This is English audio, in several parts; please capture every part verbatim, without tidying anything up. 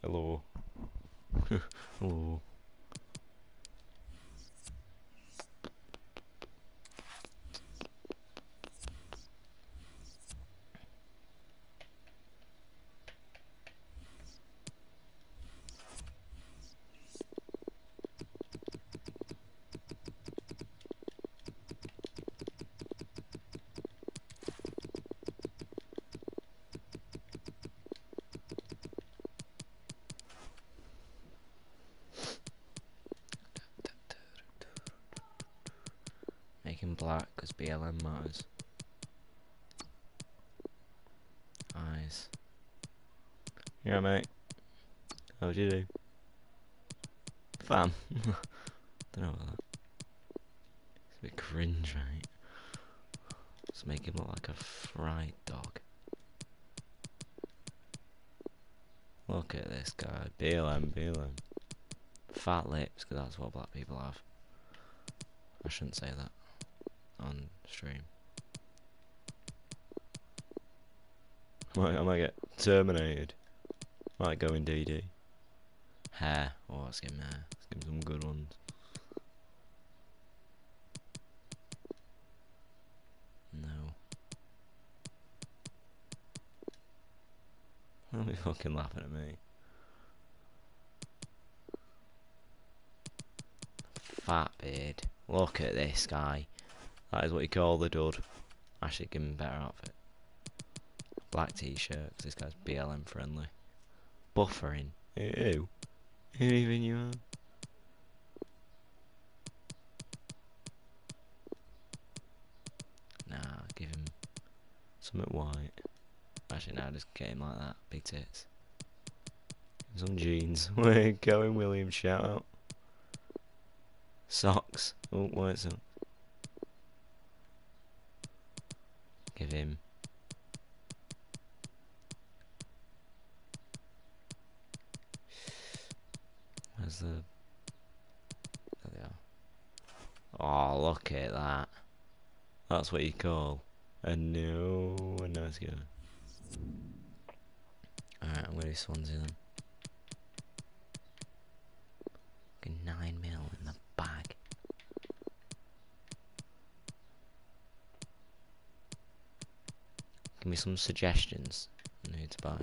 Hello. Hello. Make him black because B L M matters. Eyes. Yeah, mate. How'd you do? Fam. Don't know about that. It's a bit cringe, right? Let's make him look like a fried dog. Look at this guy. B L M, B L M. Fat lips, because that's what black people have. I shouldn't say that on stream. I might, I might get terminated. Might go in D D. Hair. Oh, let's give him hair. Let's give him some good ones. No. Don't be fucking laughing at me. Fat beard. Look at this guy. That is what you call the dud. I should give him a better outfit. Black t-shirt, because this guy's B L M friendly. Buffering. Who? Who even you are? Nah, give him something white. Actually, now just get him like that. Big tits. Some jeans. We're going, William. Shout out. Socks. Oh, white socks. Give him. Where's the... There they are. Oh, look at that. That's what you call a no a nice guy. Alright, I'm gonna do Swansea then. Fucking nine mil in the bag. Give me some suggestions on who to buy.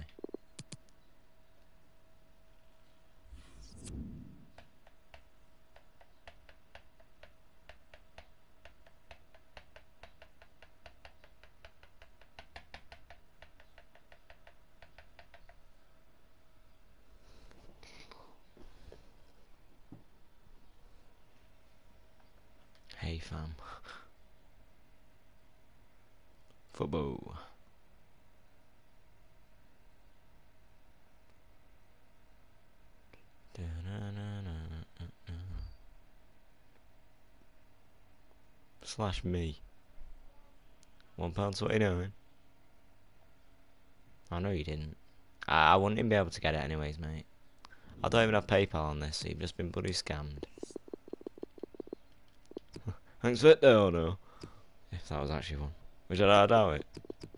Hey fam. Football. Slash me. One pound twenty nine. I know you didn't. I, I wouldn't even be able to get it anyways, mate. I don't even have PayPal on this, so you've just been bloody scammed. Thanks for it though, no? If that was actually one. Which I, I doubt it.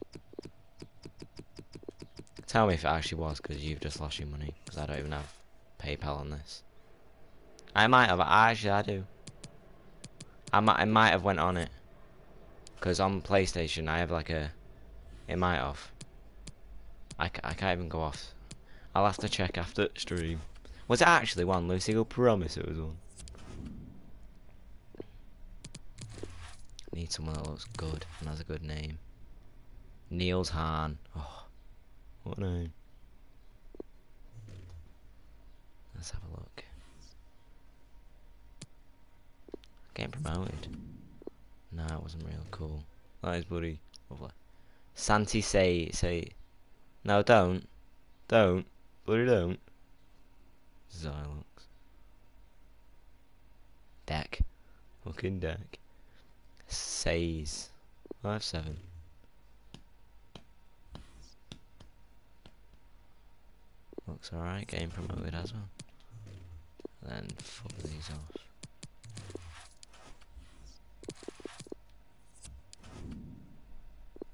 Tell me if it actually was, because you've just lost your money. Because I don't even have PayPal on this. I might have. Actually, I do. I might, I might have went on it. Because on PlayStation, I have like a... It might have. I, I can't even go off. I'll have to check after stream. Was it actually one? Lucy will promise it was one. Need someone that looks good and has a good name. Niels Hahn. Oh, what a name. Let's have a look. Getting promoted. No, it wasn't real cool. That is bloody lovely. Santi say say no, don't. Don't. Bloody don't. Xylox. Deck. Fucking deck. Says five seven. Looks alright, getting promoted as well. Then fuck these off.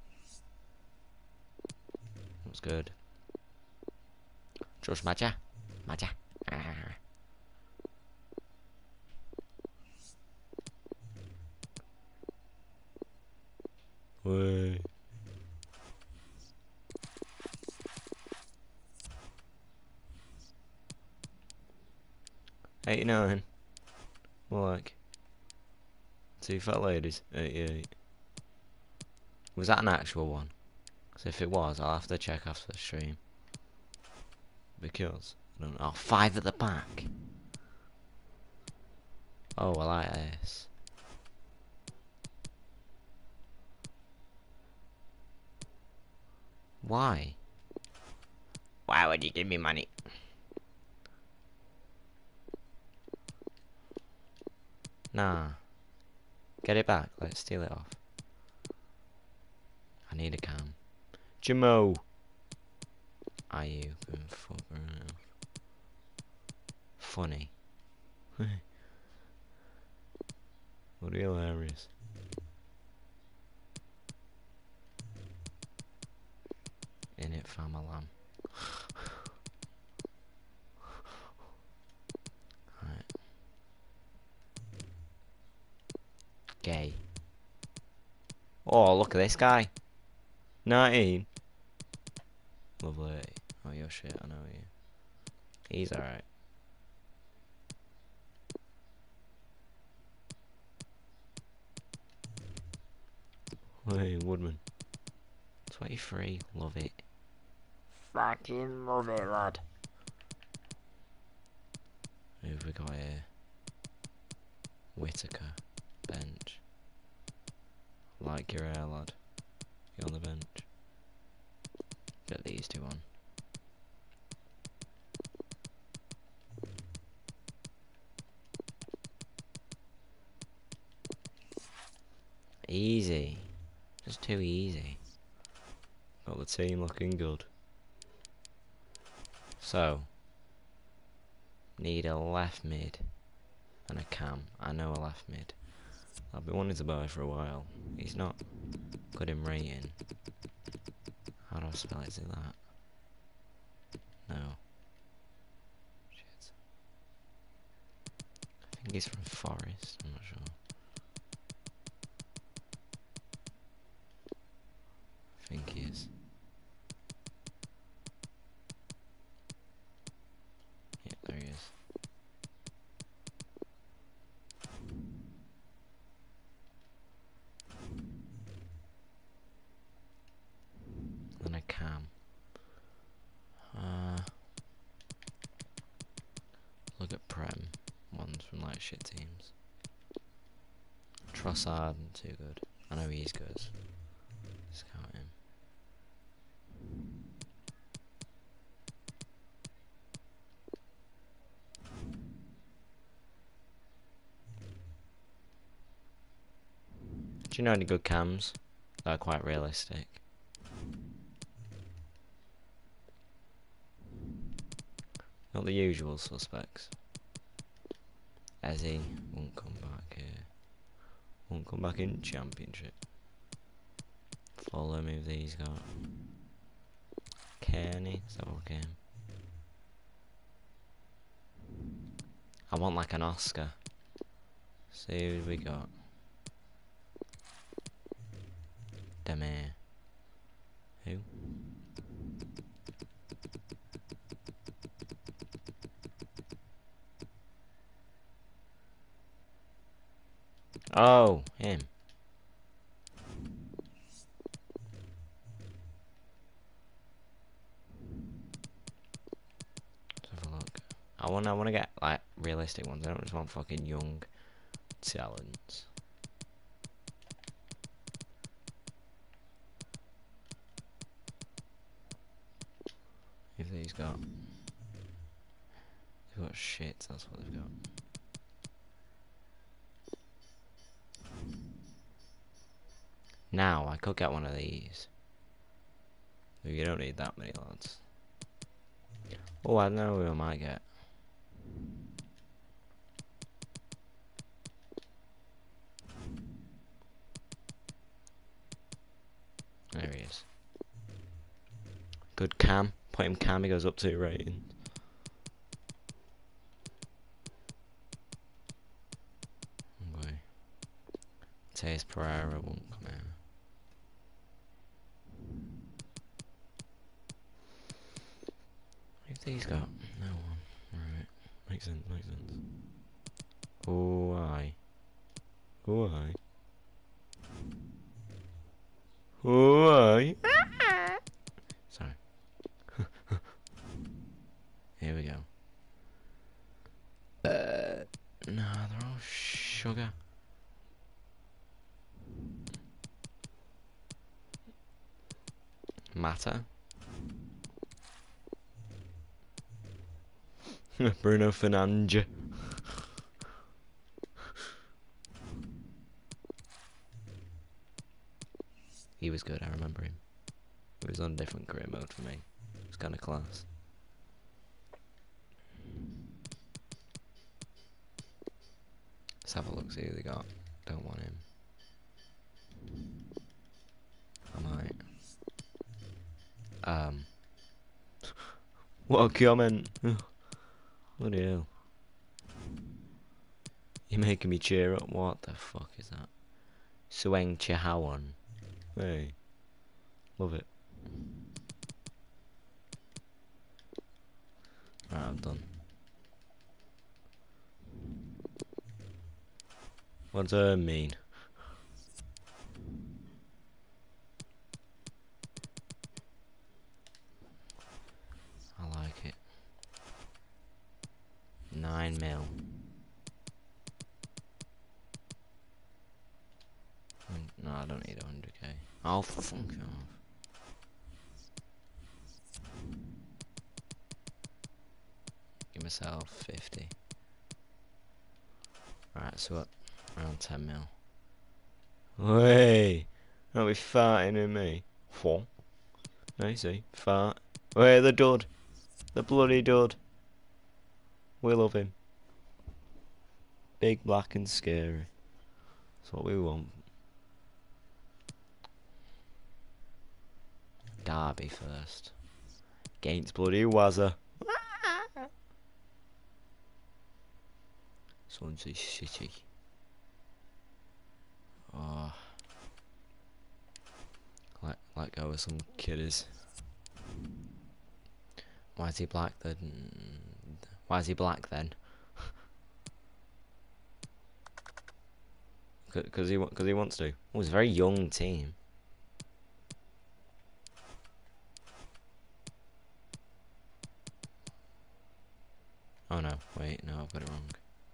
Looks good. Josh Maja. Maja. Ah. Way. eighty-nine. More like. Two fat ladies. eighty-eight. Was that an actual one? Because if it was, I'll have to check after the stream. Because I don't know. Oh, five at the back. Oh, I like this. Why? Why would you give me money? Nah. Get it back. Let's steal it off. I need a cam. Jamo! Are you going fuck around? Funny. What hilarious. In it, fam, a lamb. Right. Gay. Oh, look at this guy. nineteen. Lovely. Oh, your shit, I know you. He's alright. Hey, Woodman. twenty-three. Love it. Fucking love it, lad. Who have we got here? Whitaker. Bench. Like your hair, lad. You on the bench. Get these two on. Easy. Just too easy. Got the team looking good. So, need a left mid and a cam. I know a left mid. I've been wanting to buy for a while. He's not good in rating. How do I spell it? Is it that? No. Shit. I think he's from Forest. I'm not sure. I think he is. Yeah, there he is. Then a cam. Uh, look at Prem. Ones from like shit teams. Trossard, too good. I know he's good. Scout him. Do you know any good cams that are quite realistic? Not the usual suspects. Ezzy won't come back here. Won't come back in championship. Follow me with these got. Kearney, let's have a look at him. I want like an Oscar. See who we got. Demir. Who? Oh, him. Let's have a look. I want. I want to get like realistic ones. I don't just want fucking young talents. If these got, they've got shit. That's what they've got. Now, I could get one of these. But you don't need that many lads. Oh, I don't know who I might get. There he is. Good cam. Put him cam, he goes up two ratings. Mateus Pereira won't come out. Who've these got? No one. Alright. Makes sense, makes sense. Oh, aye. Oh, aye. Oh, aye. Sorry. Here we go. Uh, no, they're all sugar. Matter. Bruno Fernandes. He was good, I remember him. He was on a different career mode for me. It was kind of class. Let's have a look, see who they got. Don't want him. I might. Um. What a comment. Bloody hell. You're making me cheer up. What the fuck is that? Sueng Chihawan. Hey. Love it. Right, I'm done. What does that mean? I like it. Nine mil. No, I don't need a hundred K. Oh, fuck off. Give myself fifty. Right, so what? Around ten mil. Way! Don't be farting in me. What? I see. Fart. Wait, the dud. The bloody dud. We love him. Big, black and scary. That's what we want. Derby first. Against bloody Wazza. Swansea City. Oh. Let, let go of some kiddies. Why is he black then? Why is he black then? Because he, cause he wants to. Oh, it's a very young team. Oh no, wait, no, I've got it wrong.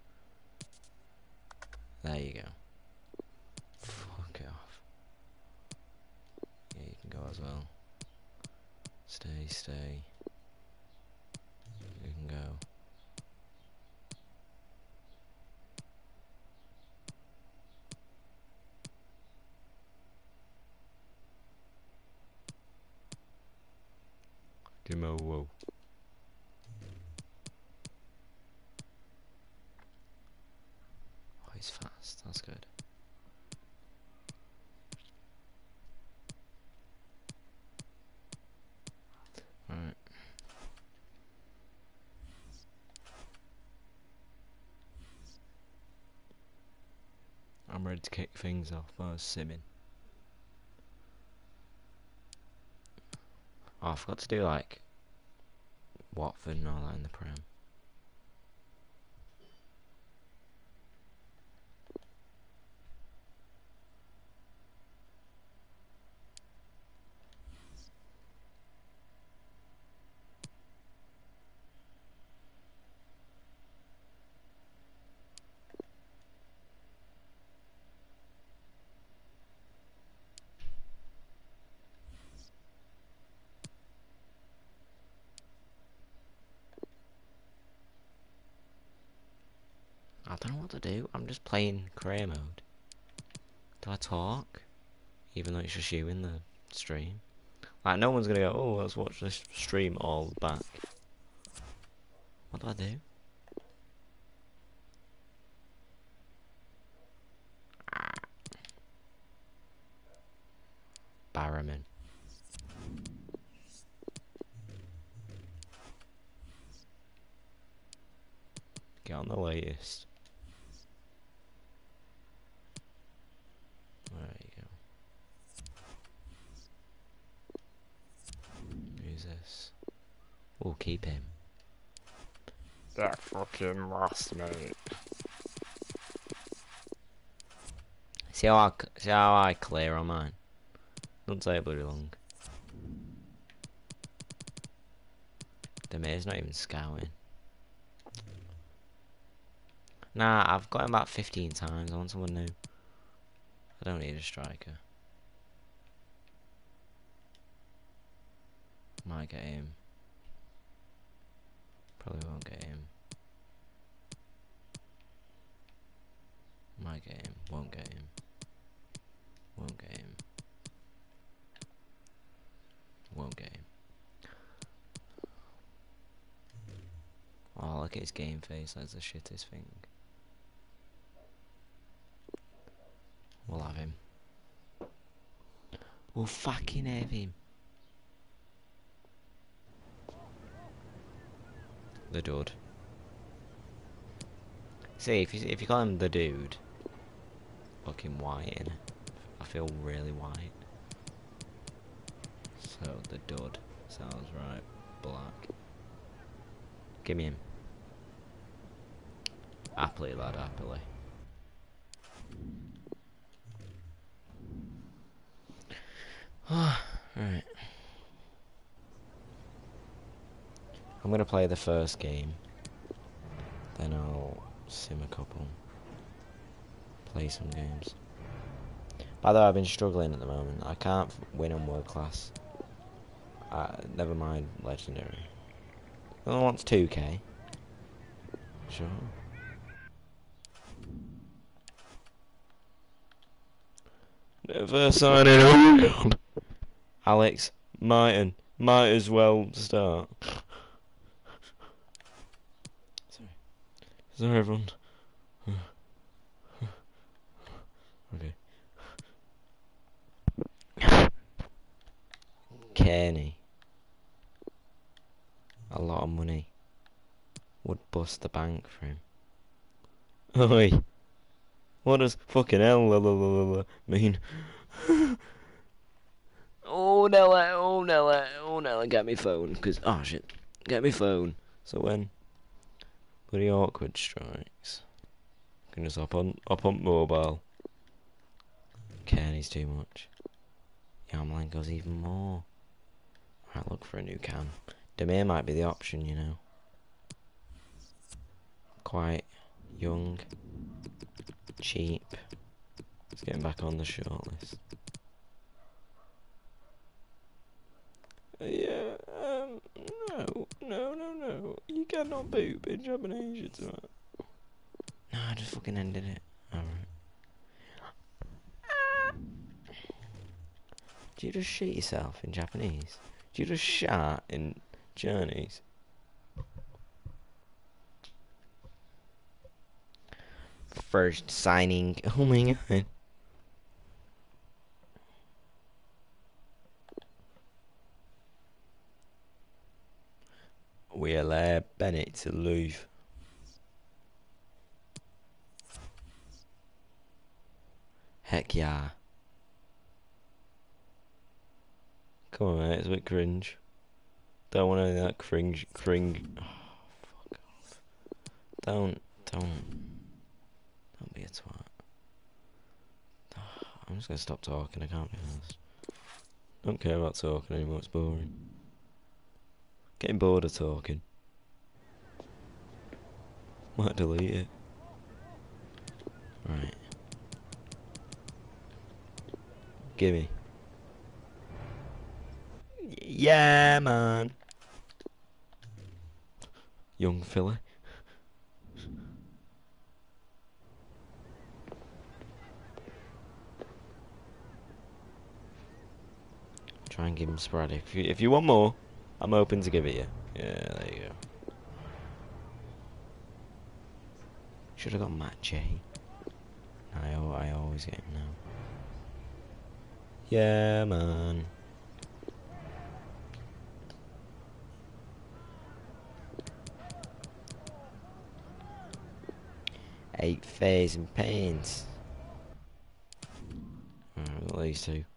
There you go. Fuck it off. Yeah, you can go as well. Stay, stay. You can go. Give me a whoa. Oh, he's fast. That's good. Alright. I'm ready to kick things off by simming. Oh, I forgot to do like Watford and all that in the Prem. I don't know what to do. I'm just playing career mode. Do I talk? Even though it's just you in the stream. Like, no one's gonna go, oh, let's watch this stream all back. What do I do? Ah. Barrowman. Get on the latest. Oh, keep him. That fucking lost, mate. See how I, see how I clear on mine? Don't take bloody long. The mate's not even scouting. Nah, I've got him about fifteen times. I want someone new. I don't need a striker. Might get him. Probably won't get him. Might get him. Won't get him. Won't get him. Won't get him. Oh, look at his game face. That's the shittest thing. We'll have him. We'll fucking have him. The dude. See, if you if you call him the dude, fucking white, innit? I feel really white. So the dud sounds right. Black. Give me him. Happily, lad, happily. Right. I'm gonna play the first game. Then I'll sim a couple. Play some games. By the way, I've been struggling at the moment. I can't win on world class. Uh, never mind legendary. No one wants two K. Sure. Never signing up. Alex, might might as well start. Sorry. Sorry, everyone. Okay. Kearney. A lot of money. Would bust the bank for him. Oi. What does fucking hell la, la, la, la, la, mean? Oh Nella, oh Nella, oh Nella, get me phone, cause oh shit, get me phone. So when bloody awkward strikes, I can just hop on, hop on mobile. Kearney's too much. Yamlin goes even more. Might look for a new can. Demir might be the option, you know. Quite young, cheap. Let's get him back on the shortlist. Yeah, um, no, no, no, no. You cannot poop in Japanese, it's alright. No, I just fucking ended it. Alright. Do you just shit yourself in Japanese? Do you just shat in Chinese? First signing. Oh my god. We'll uh, Bennett to leave. Heck yeah. Come on, mate, it's a bit cringe. Don't want any of that cringe, cringe. Oh, fuck off. Don't, don't, don't be a twat. Oh, I'm just gonna stop talking, I can't be honest. Don't care about talking anymore, it's boring. Getting bored of talking. Might delete it. Right. Gimme. Yeah, man. Young fella. Try and give him sporadic. If you, if you want more, I'm open to give it you. Yeah, there you go. Should have got Matt J. I, I always get him now. Yeah, man. Eight phase and pains. Alright, we've got these two.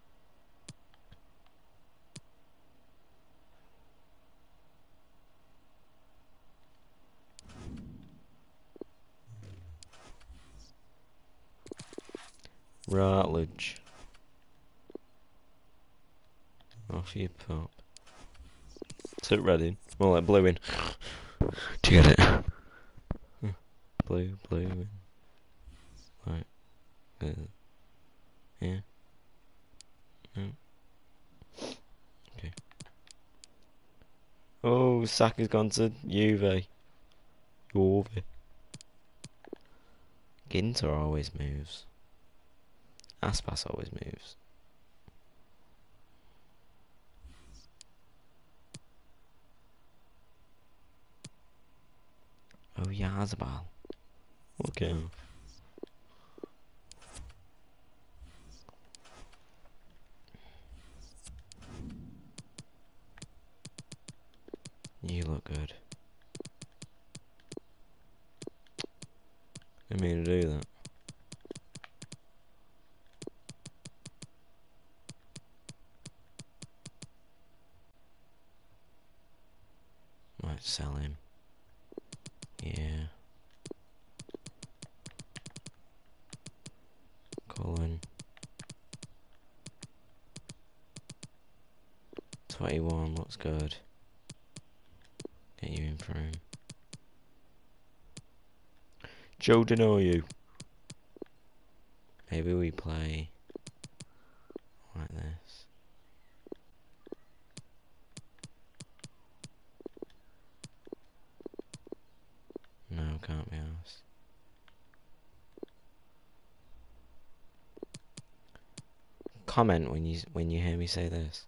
Routledge. Off you pop. Sit Reading. More like Blue in. Do you get it? Blue, blue in. Right. Uh, yeah. No. Okay. Oh, Saka's gone to Juve. Juve. Ginter always moves. Aspas always moves. Oh, Yazbal. Okay. You look good. Didn't mean to do that. Might sell him. Yeah. Cullen. twenty-one looks good. Get you in for him. Joe Denoyu. Maybe we play like this. No, can't be asked. Comment when you when you hear me say this.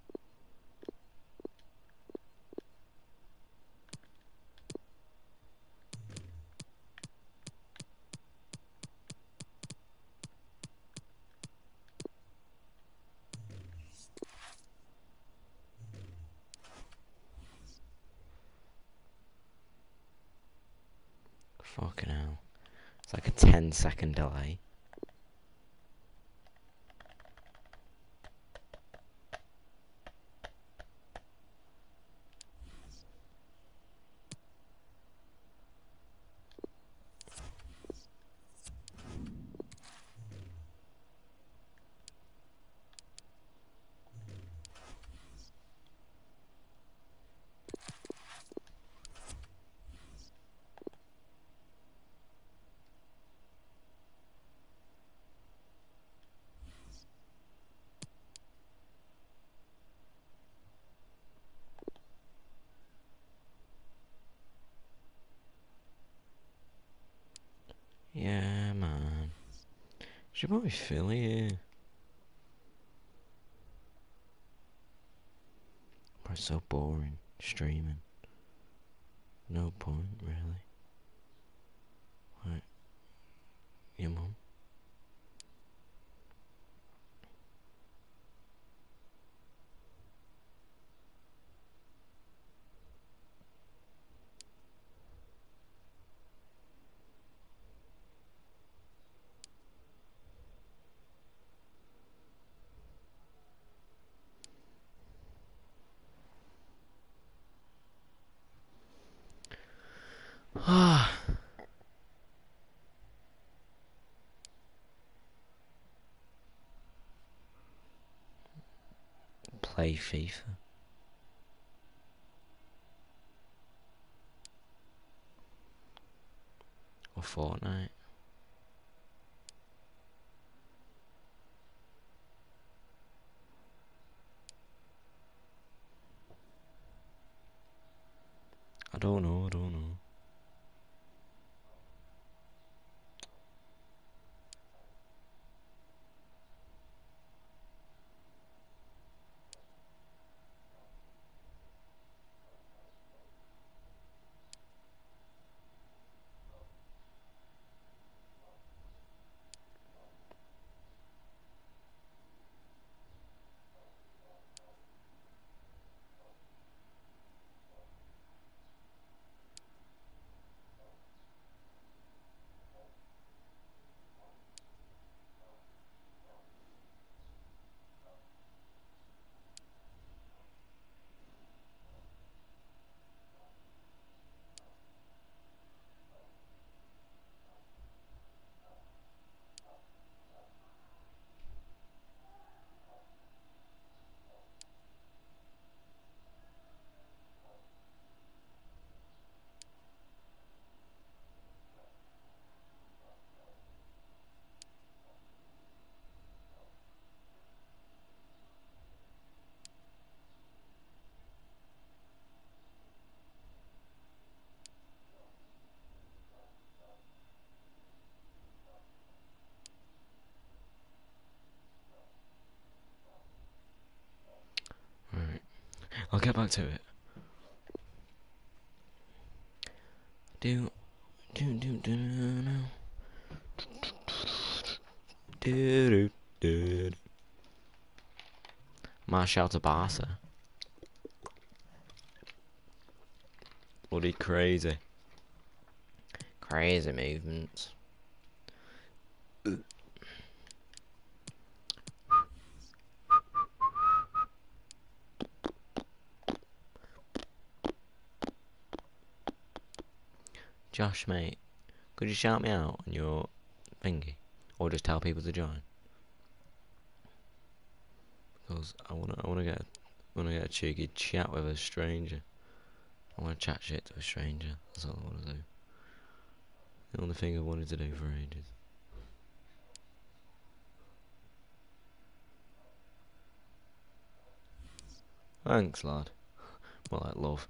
Fucking hell. It's like a ten second delay. Yeah, man. Should probably Philly here. But it's so boring streaming. No point, really. Right. Your mum. Ah. Play FIFA. Or Fortnite. I don't know, I don't know. I'll get back to it. Do do do do do do do do. Marshall to Barca. Bloody crazy. Crazy movements. Josh, mate, could you shout me out on your thingy, or just tell people to join? Because I wanna, I wanna get, a, wanna get a cheeky chat with a stranger. I wanna chat shit to a stranger. That's all I wanna do. The only thing I wanted to do for ages. Thanks, lad. More like love.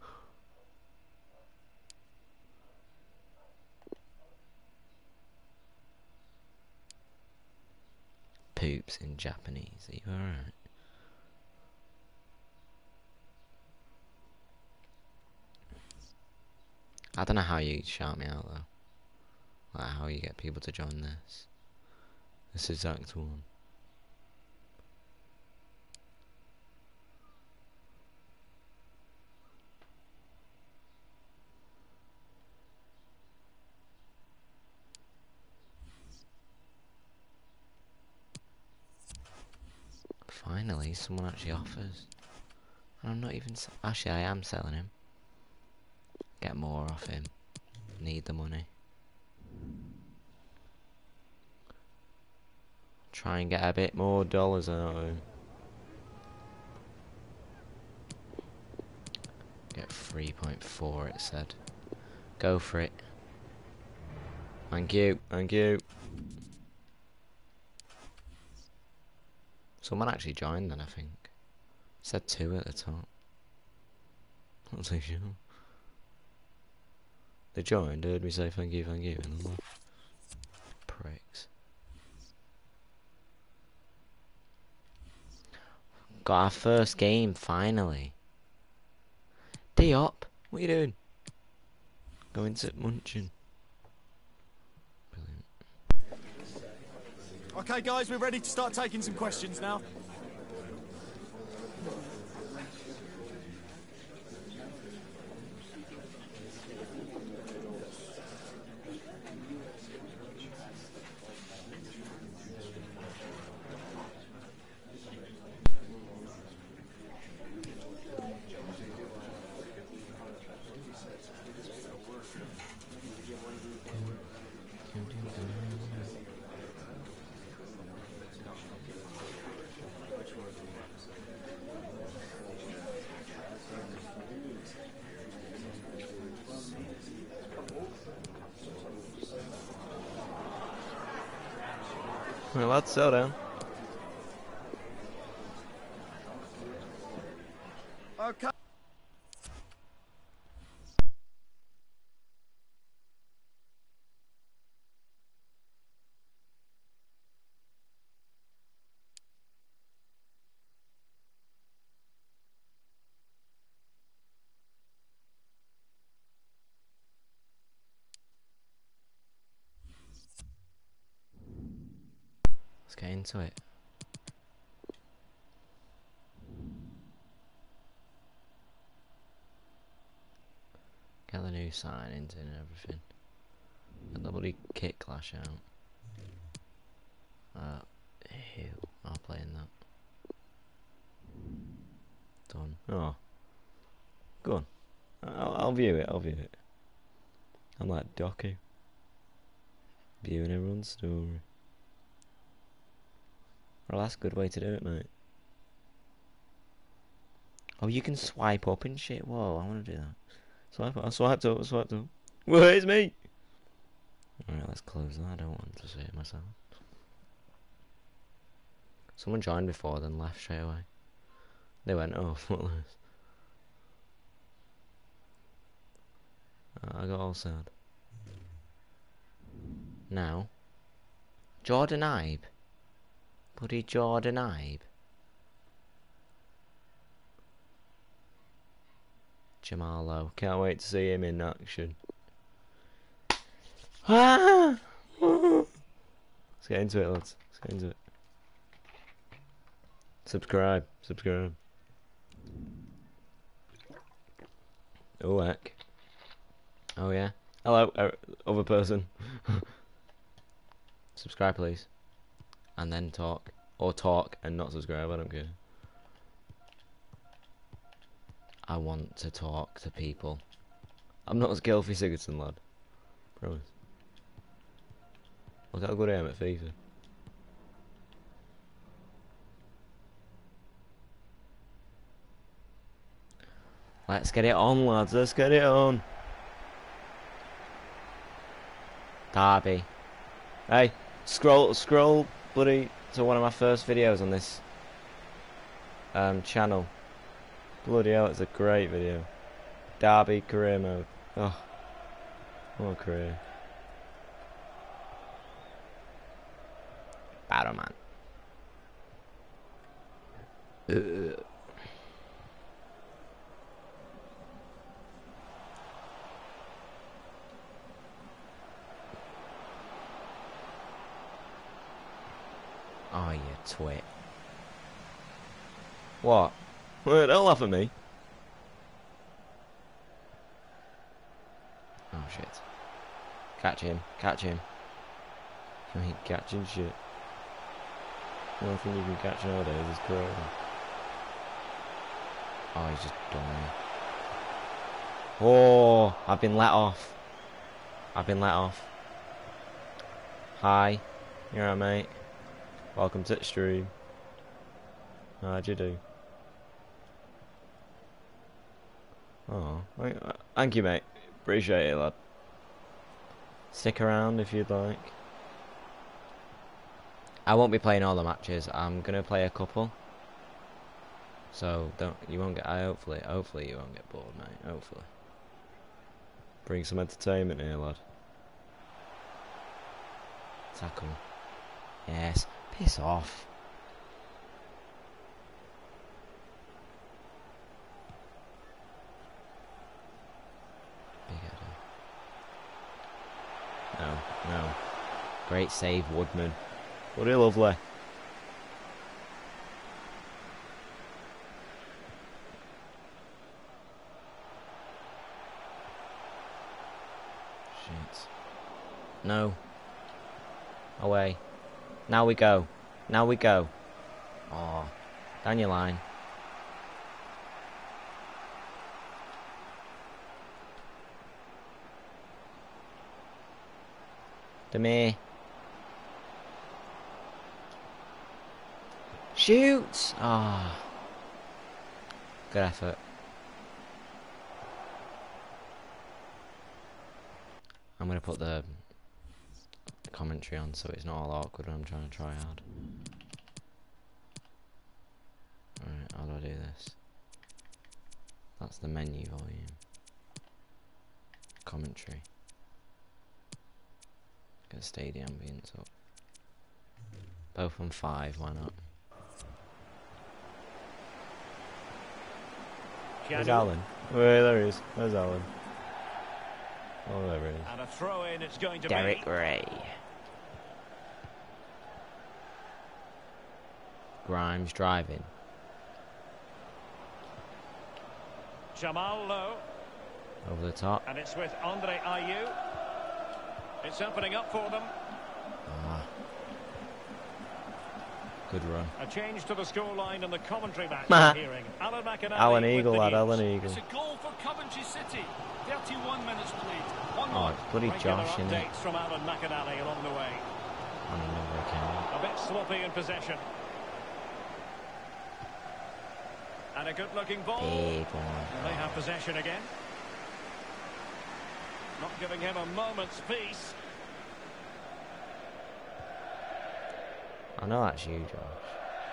Poops in Japanese. Are you alright? I don't know how you shout me out though. Like how you get people to join this. This exact one. Finally, someone actually offers. And I'm not even... Actually, I am selling him. Get more off him. Need the money. Try and get a bit more dollars out of him. Get three point four, it said. Go for it. Thank you, thank you. Someone actually joined then, I think. It said two at the top. Not so sure. They joined, heard me say thank you, thank you, and then left. Pricks. Got our first game, finally. Diop, what are you doing? Going to Munchen. Brilliant. Okay guys, we're ready to start taking some questions now. Well, let's settle down. Okay. Let's get into it. Get the new signings in and everything. Get the bloody kit clash out. Uh, ew, I'm playing that. Done. Oh. Go on. I'll, I'll view it, I'll view it. I'm like Doku. Viewing everyone's story. Well, that's a good way to do it, mate. Oh, you can swipe up and shit. Whoa, I want to do that. Swipe up, I swiped up, I swiped up. Whoa, it's me! Alright, let's close that. I don't want to see it myself. Someone joined before, then left straight away. They went, oh, what was this? Uh, I got all sad. Now. Jordan Ibe. Bloody Jordan Ibe. Jamal Lowe. Can't wait to see him in action. Ah! Let's get into it, lads. Let's get into it. Subscribe. Subscribe. Oh, heck. Oh, yeah. Hello, uh, other person. Subscribe, please. And then talk. Or talk and not subscribe, I don't care. I want to talk to people. I'm not as Gylfi Sigurdsson, lad. Promise. Look how good I am at FIFA. Let's get it on, lads. Let's get it on. Derby. Hey, scroll, scroll, bloody, to one of my first videos on this um, channel. Bloody hell, it's a great video. Derby career mode. Oh, what a career. Battle man. Ugh. Oh, you twit. What? Well, don't laugh at me. Oh, shit. Catch him. Catch him. You ain't catching shit. The only thing you can catch nowadays is Corona. Oh, he's just done me. Oh, I've been let off. I've been let off. Hi. You alright, mate? Welcome to the stream. How'd you do? Oh, thank you, mate. Appreciate it, lad. Stick around if you'd like. I won't be playing all the matches. I'm gonna play a couple. So don't you won't get. I hopefully, hopefully you won't get bored, mate. Hopefully. Bring some entertainment here, lad. Tackle. Yes. Piss off. Big header. No, no. Great save, Woodman. Bloody lovely. Shit. No. Away. Now we go. Now we go. Oh, down your line. Demir. Shoot! Ah. Oh. Good effort. I'm gonna put the commentary on so it's not all awkward when I'm trying to try hard. Alright, how do I do this? That's the menu volume. Commentary. Get stadium ambience up. Both on five, why not? Where's Alan? Where there he is. Where's Alan? Oh, there he is. And a throw in it's going to Derek be. Ray. Grimes driving. Jamal Lowe. Over the top. And it's with Andre Ayew. It's opening up for them. Ah. Good run. A change to the scoreline in the commentary match. Hearing Alan McInally. Alan Eagle, lad, Alan Eagle. It's a goal for Coventry City. thirty-one minutes played. One oh, it's bloody Josh, isn't it? Updates from Alan McInally along the way. On another account. A bit sloppy in possession. And a good-looking ball. Big one. They have possession again. Not giving him a moment's peace. I know that's you, Josh.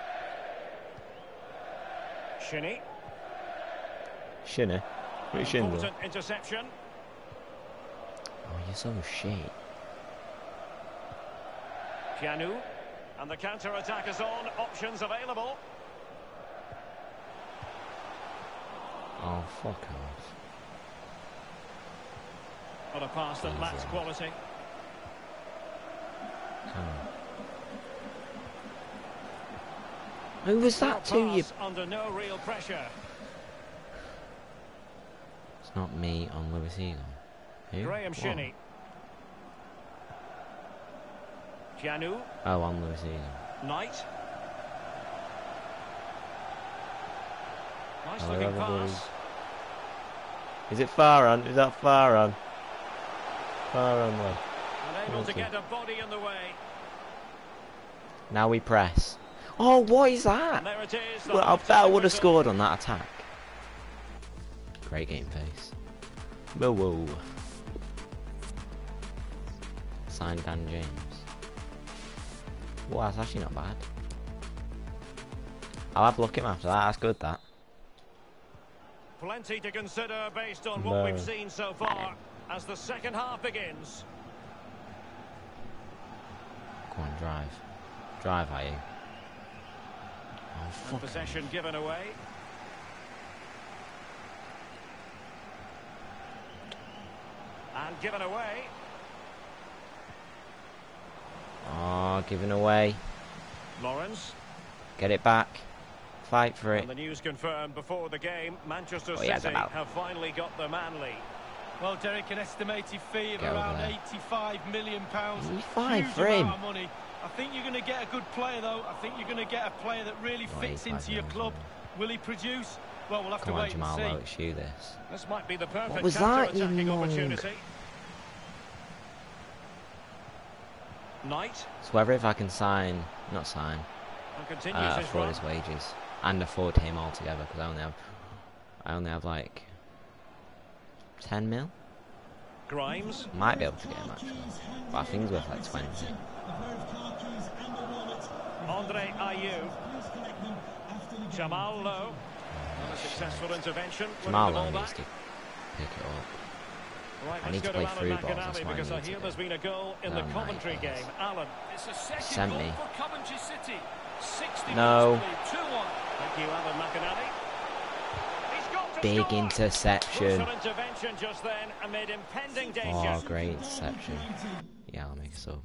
Shinnie. Shinnie? What Shinnie? Important interception. Oh, you're so shit. Keanu. And the counter-attack is on. Options available. Oh, fuck off. On a pass that lacks quality. Come on. Who was that to you? Under no real pressure. It's not me on Lewis Egan. Who? Graham Shinnie. Janu. Oh, on Lewis Egan. Knight. Nice Hello, looking everybody. pass. Is it far on? Is that far on? Far on, lad. Unable to get a body in the way. Now we press. Oh, what is that? And there it is. Well, I bet I would have scored on that attack. Great game pace. Whoa, whoa. Signed Dan James. Well, that's actually not bad. I'll have a look at him after that. That's good, that. Plenty to consider based on what No. we've seen so far as the second half begins. Come on, drive. Drive, are you? Oh, And fuck. possession given away. And given away. Oh, giving away. Lawrence. Get it back. Fight for it. And the news confirmed before the game, Manchester Oh, he has City it out. have finally got the man lead. Well, Derek, an estimated fee of Get over around there. eighty-five million pounds. eighty-five Huge for him. amount of money. I think you're going to get a good player, though. I think you're going to get a player that really Oh, fits eighty-five into your million. club. Will he produce? Well, we'll have Come to on, wait Jamal and see. Lowe, shoot this. This might be the perfect was that, you counter-attacking monk? opportunity. Knight. So whether if I can sign, not sign, And continues uh, his afford run. his wages and afford him altogether, because I only have, I only have like ten mil. Grimes. Might be able to get him actually, but I think he's worth like twenty. Andre Ayew. Jamal Lowe. And a successful intervention. winning Jamal the Lowe ball needs back. to pick it up. Right, I let's need to go play Alan through balls, that's McInally what I because I need to hear do. there's been a goal in No, the no, Coventry it game. is. Alan. It's a second Sent goal me. for Coventry City. sixty No. minutes played, two one. Thank you, Alan McInally. He's got to Big score. interception. Crucial intervention just then amid impending danger. Oh, great interception. Yeah, I'll make a sub.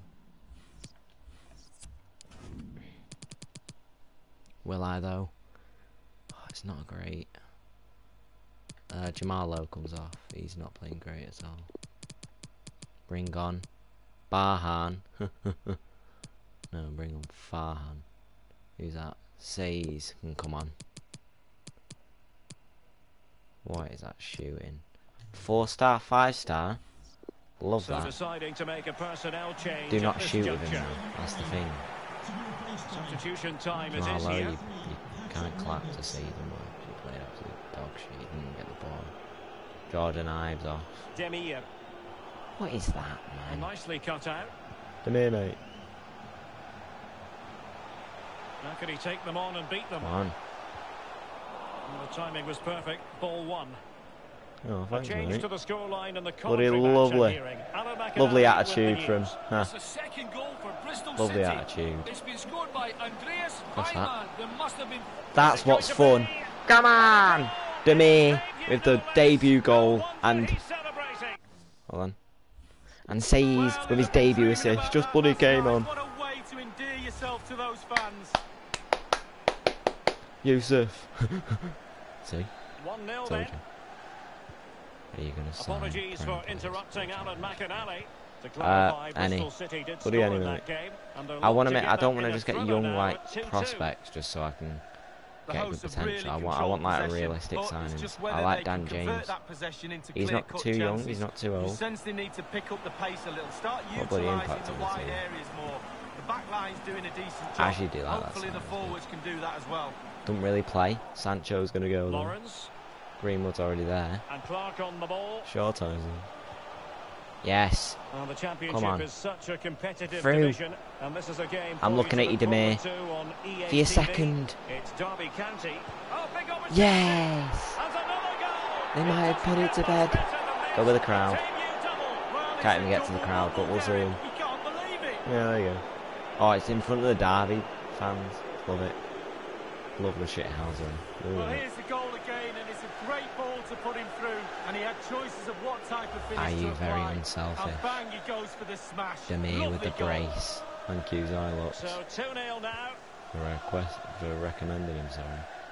Will I though? Oh, it's not great. Uh, Jamal Lowe comes off. He's not playing great at all. Bring on Barhan. No, bring on Farhan. Who's that? Says can come on. What is that shooting? Four star, five star. Love So that. deciding to make a personnel change. Do at not this shoot with him juncture. though. That's the thing. Substitution time it Jamal is Lowe, you, here. you can't clap to see them. But you played absolute dog shit. You didn't get the ball. Jordan Ives off. Demir. What is that, man? Nicely cut out. Demir, mate. How could he take them on and beat them? Come on. And the timing was perfect. Ball one. Oh, A thanks, change mate. to the scoreline and the Bloody Coventry match I'm lovely. hearing. Alan McInally Lovely with attitude the from. news. Huh. It's a second goal for Bristol Lovely City. attitude. It's been scored by Andreas What's that? Heimann. There must have been. That's what's fun. Come on! Demir with the debut goal and He's celebrating. hold on. And Says with his debut assist. Just bloody came on. What a way to endear yourself to those fans. Yusuf. See? one nil Told then. you. Are you gonna sign? Apologies for Prem interrupting players? Alan McInally. To Uh, clarify, Annie. Bristol City did What score do you in anyway? that game. And they're I want to locked make. I don't together want to in a just get thriller young now like at two two. prospects just so I can The get good hosts have potential. really I want. I controlled want like a possession, realistic but it's signing. just I whether like they Dan can convert James. that possession into He's not clear-cut too young. chances. He's not too You old. sense they need to pick up the pace a little. Start What bloody utilising impact the on the wide team. areas more. The back line's doing a decent job. I actually do like that Hopefully the sign, forwards can do that as well. Don't really play. Sancho's gonna go though. Lawrence Greenwood's already there. and Clark on the ball. Short times. Yes. Well, the Come championship on. is such a competitive Through. division, and this is a game. I'm for looking you at to you, look Demir. forward to on E A For your T V. second. It's Derby County. Oh, big opportunity. Yes. And another goal. They might have put it to bed. Go with the crowd. Well, Can't even it's get to the a crowd, but we'll see double him. You can't believe it. Yeah, there you go. Oh, it's in front of the Derby fans. Love it. Love the shit house Well, here's the goal again, and it's a great ball to put him through. And he had choices of what type of finish Are you to very apply. unselfish? And bang, he goes for the smash. Demir with the Lovely goal. brace. Thank you, Zylux, So two nil now. for, request, for recommending him, sorry.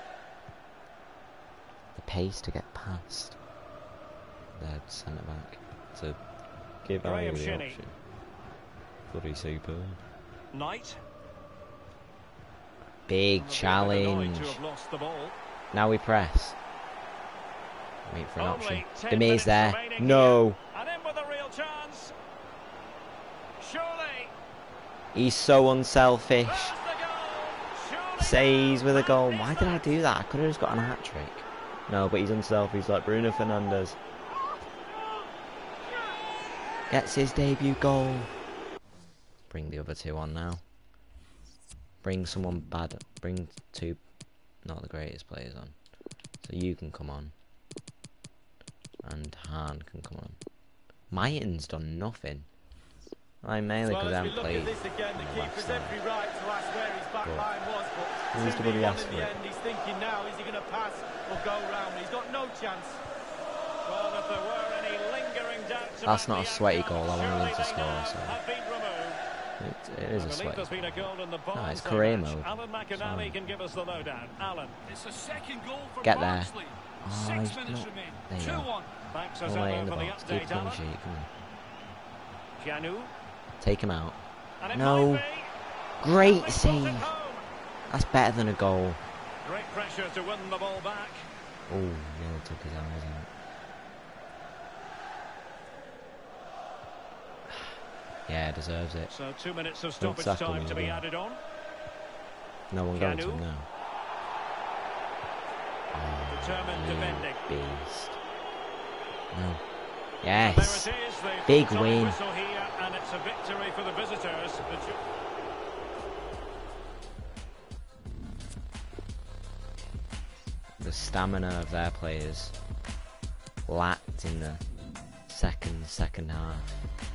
The pace to get past their centre back. To give Graham Ayew the Shinnie. option. Bloody superb. Knight. Big And a bit challenge. annoyed to have lost the ball. Now we press. Wait for an Only option. ten Demir's minutes there. remaining No. here. And in with a real chance. Surely. He's so unselfish. There's the goal. Surely Says with a goal. He's Why did I back. do that? I could have just got an hat trick. No, but he's unselfish like Bruno Fernandes. Gets his debut goal. Bring the other two on now. Bring someone bad. Bring two not the greatest players on. So you can come on. And Hahn can come on. Martin's done nothing. I mainly Well, because I as we haven't look played at this again, the on the left keeper's side. every right to ask where his back But line was, but who's two the bloody v one ask in for the it? end, he's thinking now, is he going to pass or go round? He's got no chance. Well, if there were any lingering doubts That's about not a the sweaty outcome, goal. I wanted surely him to they score, now so have been removed. It, it is I a believe sweat. there's been a goal in the No, it's Barnsley career match. mode. Alan McInally Sorry. can give us the lowdown. Alan. It's a second goal for Get there. Barnsley. Oh, Six he's minutes not- remain. there you two go. one. Thanks as All the way ever in the for the box. Keep update, clean Alan. sheet. Come on. Janu. Take him out. And it No. might be. Great They brought it save. home. That's better than a goal. Great pressure to win the ball back. Oh, nearly took his eyes out. Yeah, deserves it. So two minutes of Don't stoppage tackle time me to be again. added on. No one going to Janu. him now. Oh, Determined you defending. beast. No. And Yes. there it is, the Big full-time win. whistle here, and it's a victory for the visitors. The ju- The stamina of their players lacked in the second second half.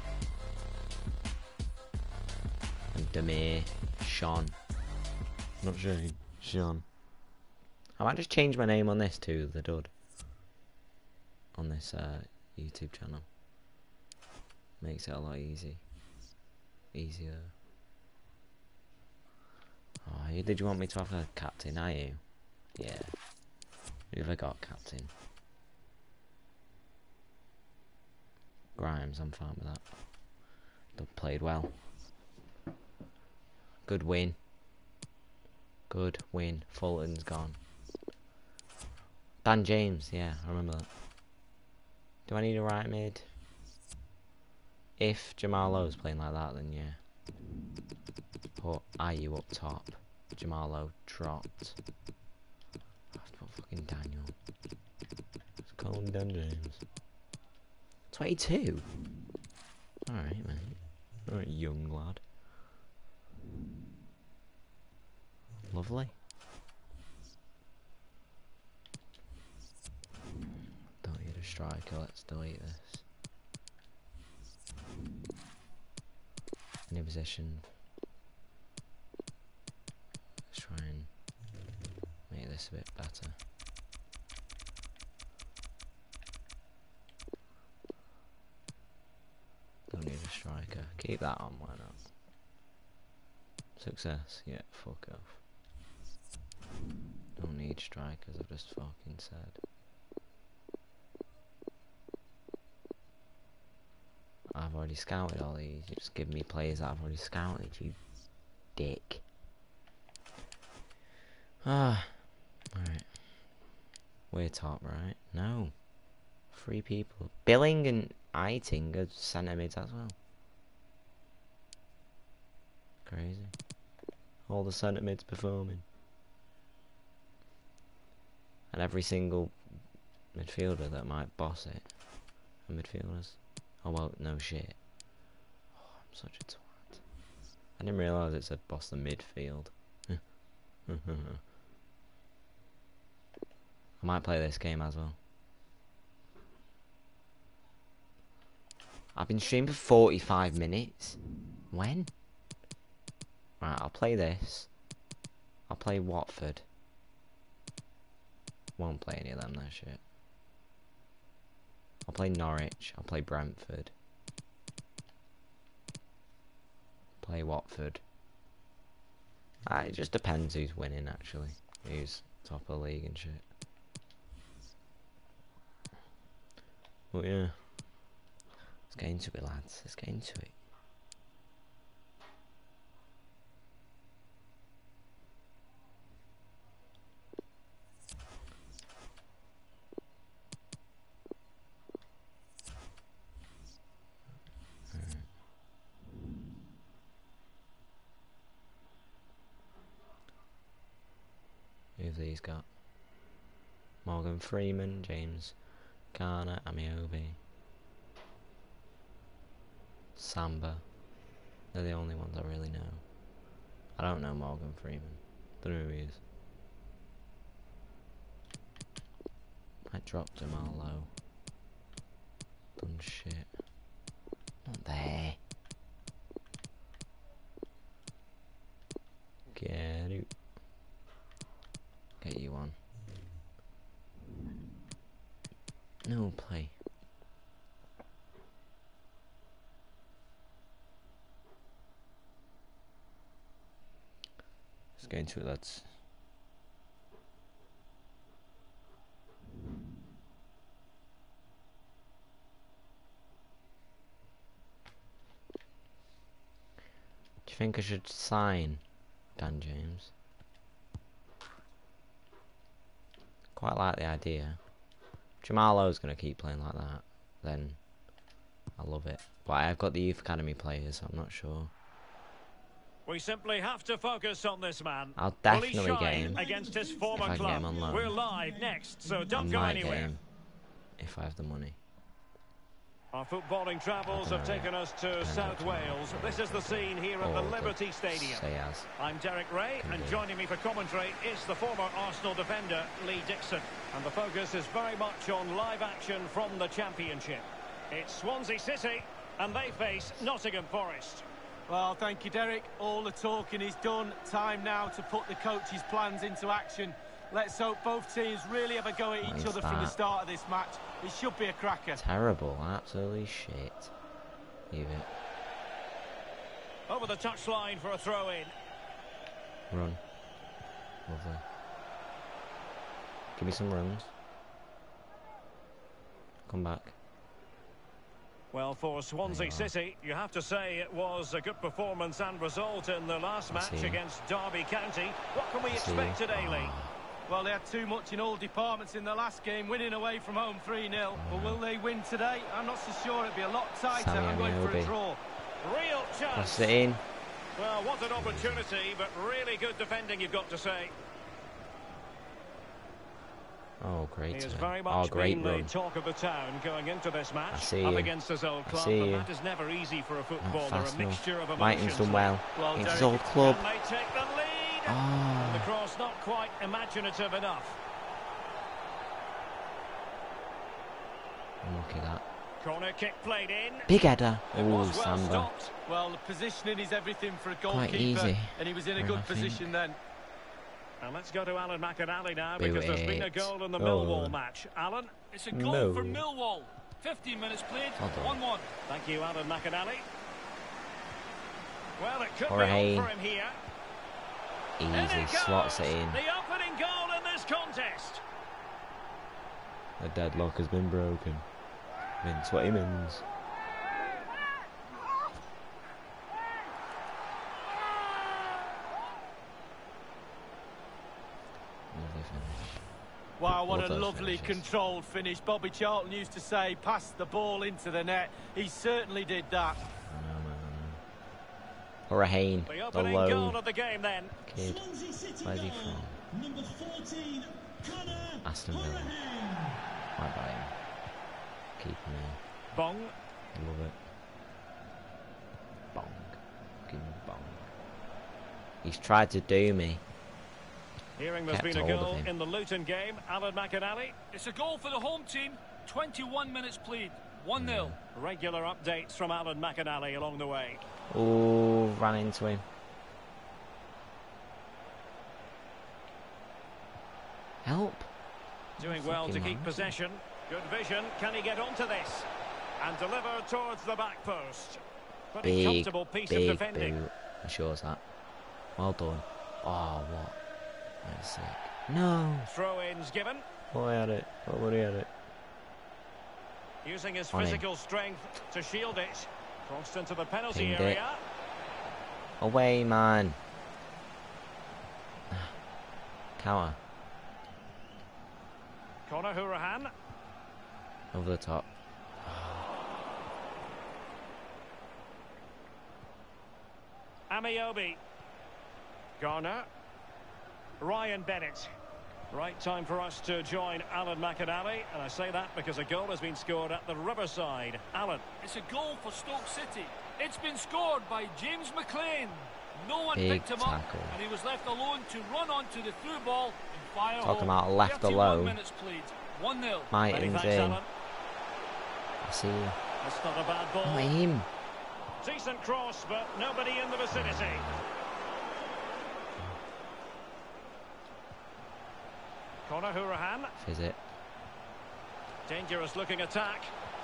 And Demir, Sean, not Shane, Sean. I might just change my name on this to the Dud. On this uh, YouTube channel. Makes it a lot easy. Easier. Oh, you- did you want me to have a captain, are you? Yeah. Who have I got, captain? Grimes, I'm fine with that. Done played well. Good win. Good win. Fulton's gone. Dan James, yeah, I remember that. Do I need a right mid? If Jamal Lowe's playing like that, then yeah. Put Ayew up top. Jamal Lowe dropped. I have to put fucking Daniel. Let's call him Dan James. twenty-two? Alright, mate. Alright, young lad. Lovely. Don't need a striker, let's delete this. Any position. Let's try and make this a bit better. Don't need a striker. Keep that on, why not? Success, yeah, fuck off. Don't need strikers, I've just fucking said. I've already scouted all these. You just give me players that I've already scouted, you dick. Ah, alright. We're top, right? No. Three people. Billing and Eiting are centre mids as well. Crazy. All the centre mids performing. And every single midfielder that might boss it are midfielders. Oh well, no shit. Oh, I'm such a twat. I didn't realise it said boss the midfield. I might play this game as well. I've been streaming for forty-five minutes. When? Right, I'll play this. I'll play Watford. Won't play any of them, that shit. I'll play Norwich. I'll play Brentford. Play Watford. Ah, it just depends who's winning, actually. Who's top of the league and shit. But yeah. Let's get into it, lads. Let's get into it. Who've these got? Morgan Freeman, James Garner, Amiobi, Samba. They're the only ones I really know. I don't know Morgan Freeman. Don't know who he is. I dropped him all low. Done shit. Not there. Get out. Get you on. No play. Let's get into it, lads. Do you think I should sign Dan James? Quite like the idea. Jamal Lowe's gonna keep playing like that, then I love it. But I've got the youth academy players, so I'm not sure. We simply have to focus on this man. I'll definitely Will he get shine him against his if former I can club. get him on loan. We're live next, so I don't go might get anywhere. him if I have the money. Our footballing travels have taken us to South Wales. This is the scene here at the Liberty Stadium. Say as. I'm Derek Ray, and joining me for commentary is the former Arsenal defender, Lee Dixon. And the focus is very much on live action from the Championship. It's Swansea City, and they face Nottingham Forest. Well, thank you, Derek. All the talking is done. Time now to put the coach's plans into action. Let's hope both teams really have a go at each other from the start of this match. It should be a cracker. Terrible, absolutely shit. Leave it. Over the touchline for a throw-in. Run. Lovely. Give me some runs. Come back. Well, for Swansea City, you have to say it was a good performance and result in the last match against Derby County. What can we expect today, Lee? Well, they had too much in all departments in the last game, winning away from home three nil. But will they win today? I'm not so sure. It'll be a lot tighter. I'm going for a draw. Real chance. Cross it in. Well, what an opportunity, but really good defending, you've got to say. Oh, great. He has very much oh, great been run. the talk of the town going into this match. I see up you. against his old club, I see but you. that is never easy for a footballer. Fast A mixture enough. of Martin's emotions. done well. Well, It's his Derek, old club. And they take the lead. Oh. And the cross not quite imaginative enough. Look at that. Corner kick played in. Big header. It Oh, was well Samba. stopped. Well, the positioning is everything for a Quite goalkeeper. easy, And he was in a I good think. position then. And let's go to Alan McInally now, Do because there's been a it. goal in the Oh. Millwall match. Alan? It's a goal No. for Millwall. fifteen minutes played, Well done. one one. Thank you, Alan McInally. Well, it could Jorge. be on for him here. In Easy. it Slots goes. it in. The opening goal in this contest. The deadlock has been broken. In twenty minutes. Lovely finish. Wow, what Love a those lovely finishes. controlled finish. Bobby Charlton used to say, pass the ball into the net. He certainly did that. I know, man, I know. Or a Hain, The the opening low goal of the game then. kid. Where's he from? Number fourteen, Conor Aston Villa. Hourihane. Might buy him. Keep him here. Bong. Love it. Bong. Fucking bong. He's tried to do me. Hearing there's Kept been a hold of goal him. in the Luton game. Alan McInally. It's a goal for the home team. twenty-one minutes played, one nil. Regular updates from Alan McInally along the way. Oh, ran into him. Help. Doing well to Fucking keep man. possession. Good vision. Can he get onto this? And deliver towards the back post. Pretty Big, comfortable piece of big defending. boot. It shows that. Well done. Oh, what? That's sick. No. Throw-ins given. Oh, I had it. Oh, what had it? Using his On him. physical strength to shield it. Crossed into the penalty Pinged it. area. Away, man. Cower. Conor Hourihane. Over the top. Amiobi. Garner. Ryan Bennett. Right time for us to join Alan McInally, and I say that because a goal has been scored at the Riverside. Alan. It's a goal for Stoke City. It's been scored by James McLean. No one Big picked him up, tackle. and he was left alone to run onto the through ball and fire Talking home. about left thirty-one alone. minutes played. one nil. Many Martin's thanks, in. Alan. I see you. That's not a bad ball. Not him. Decent cross, but nobody in the vicinity. Conor Hourihane. Fizz it. Dangerous looking attack.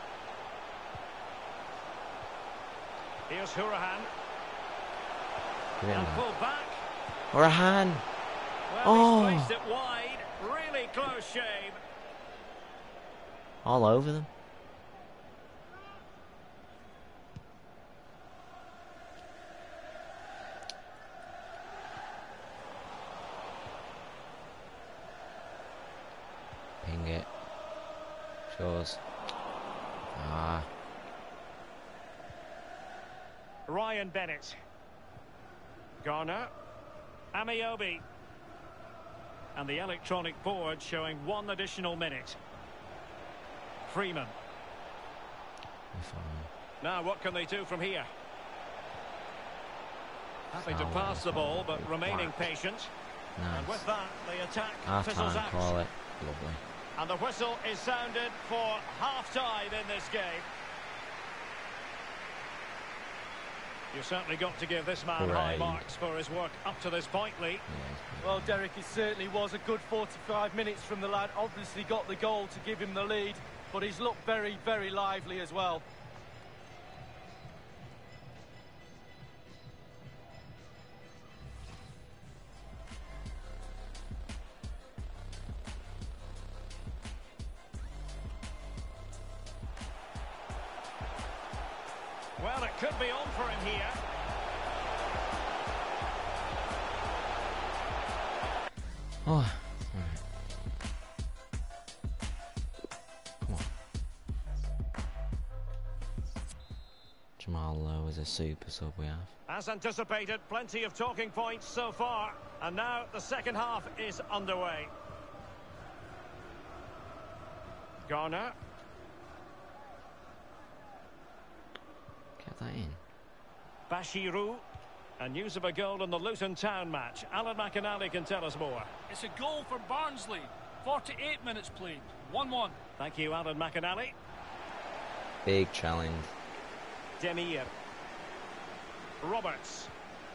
Here's Hourihane. Give it in And there. pulled back. Or a hand. Well, Oh. he's placed it wide. Really close shave. All over them. Ping it. Shows. Ah. Ryan Bennett. Garner. Amiobi. And the electronic board showing one additional minute. Freeman. Now what can they do from here? Happy to Foul, pass the ball, foul, but remaining whack. patient. And with Nice. that, the attack Half fizzles time, out. call it. Lovely. And the whistle is sounded for half-time in this game. You've certainly got to give this man high Hooray. marks for his work up to this point, Lee. Yeah, it's Well, Derek, it certainly was a good forty-five minutes from the lad. Obviously got the goal to give him the lead, but he's looked very, very lively as well. Well, it could be on for him here. Oh, alright. Come on. Jamal Lowe is a super sub we have. As anticipated, plenty of talking points so far. And now the second half is underway. Garner. Get that in. Bashiru. And news of a goal in the Luton Town match. Alan McInally can tell us more. It's a goal for Barnsley. forty-eight minutes played. one one. Thank you, Alan McInally. Big challenge. Demir. Roberts.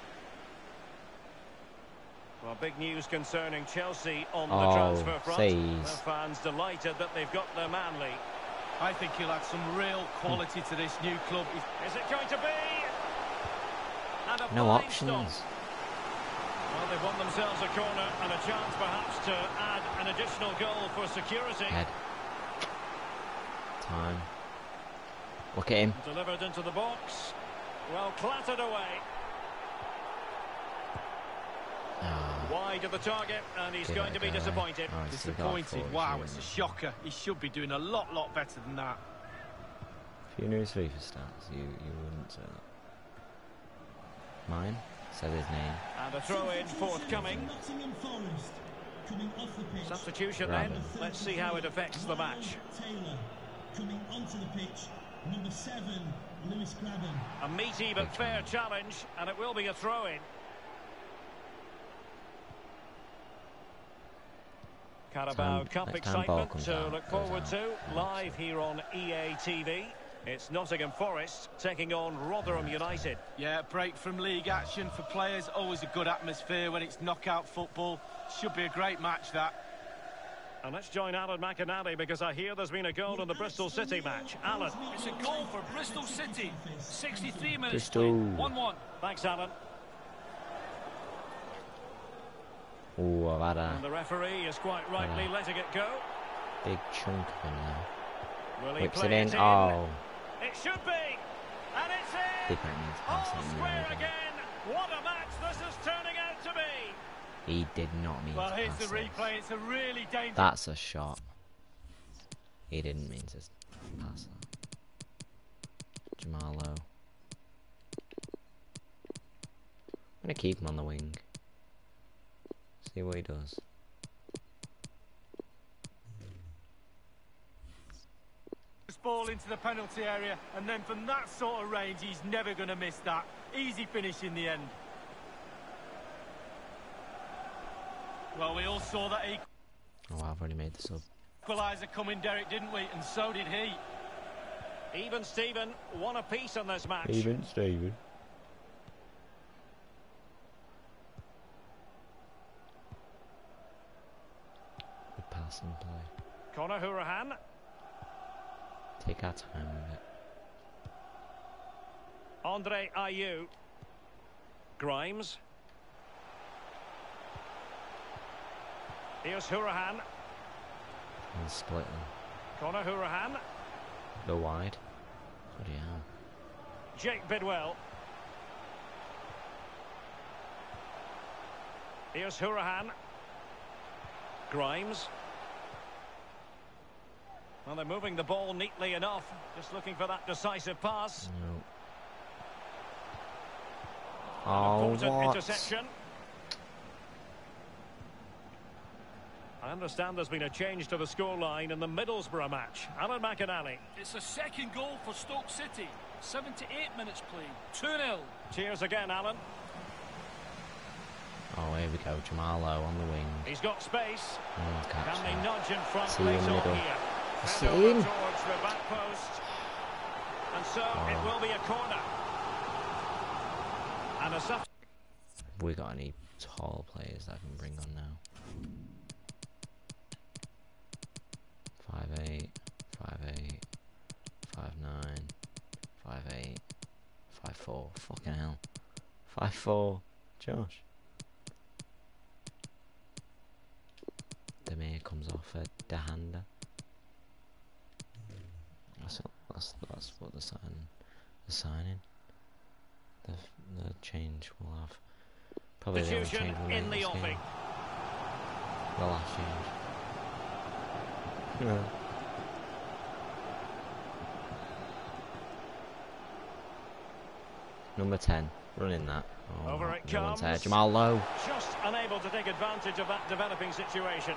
Well, big news concerning Chelsea on the Oh, transfer front. please. The fans delighted that they've got their man, Lee. I think he'll add some real quality to this new club. He's Is it going to be? And a No fine options. stop. Well, they've won themselves a corner and a chance perhaps to add an additional goal for security. Head. Time. Look at him. Delivered into the box. Well, clattered away. Ah, Wide of the target, and he's give going it to a be go. disappointed. Oh, he's still got disappointed. four, Wow, isn't it's a he? shocker. He should be doing a lot, lot better than that. If you knew his FIFA stats, you, you wouldn't say that. Mine? Said his name. And a throw-in forthcoming. Nottingham Forest coming off the pitch. Substitution Grab then. him. Let's see how it affects the match. Taylor coming onto the pitch. Number seven, Lewis Grabban. A meaty but Big fair challenge, and it will be a throw-in. Carabao Time- Cup next time ball excitement comes to out, look goes forward out. to Yeah, live here on E A T V. It's Nottingham Forest taking on Rotherham United. Yeah, break from league action for players. Always a good atmosphere when it's knockout football. Should be a great match, that. And let's join Alan McInally because I hear there's been a goal in the Bristol City match. Alan. It's a goal for Bristol City. sixty-three minutes Bristol. one one. Thanks, Alan. Oh, I've had And a the referee is quite rightly Yeah. letting it go. big chunk of him there. Will he Whips play it in. it in? Oh, It should be. And it's in. Didn't need to pass All it in square there, did he? again. What a match this is turning out to be. He did not mean Well, to here's pass the this. replay. It's a really dangerous... That's a shot. He didn't mean to pass that. Jamal Lowe. I'm going to keep him on the wing. See what he does. Ball into the penalty area, and then from that sort of range, he's never going to miss that. Easy finish in the end. Well, we all saw that Oh, I've already made the sub. equaliser coming, Derek, didn't we? And so did he. Even Steven, one apiece in this match. Steven, Steven. Good pass and play. Conor Hourihane. Take our time with it. Andre Ayew. Grimes. Here's Hourihane. And split them. Conor Hourihane. Go wide. Bloody hell. Jake Bidwell. Here's Hourihane. Grimes. Well, they're moving the ball neatly enough. Just looking for that decisive pass. No. An Oh, important what? interception. I understand there's been a change to the scoreline in the Middlesbrough match. Alan McInally. It's a second goal for Stoke City. seventy-eight minutes played. two nil. Cheers again, Alan. Oh, here we go. Jamal Lowe on the wing. He's got space. Oh, catch Can they that. nudge in front See you in late the on middle. here? That's Head it over in. towards the back post. And so Oh. it will be a corner. And a sub. Have we got any tall players that I can bring on now? five eight, five eight, five nine, five eight, five four. Fucking hell. five four. Josh. Demir comes off a Dehanda. That's, that's, that's what the sign, the signing. The, the change will have. Probably the only Substitution change we'll make in the this offing. game. The last change. Yeah. Number ten, running that. Oh, Over it no one's there. comes. Jamal Lowe. Just unable to take advantage of that developing situation.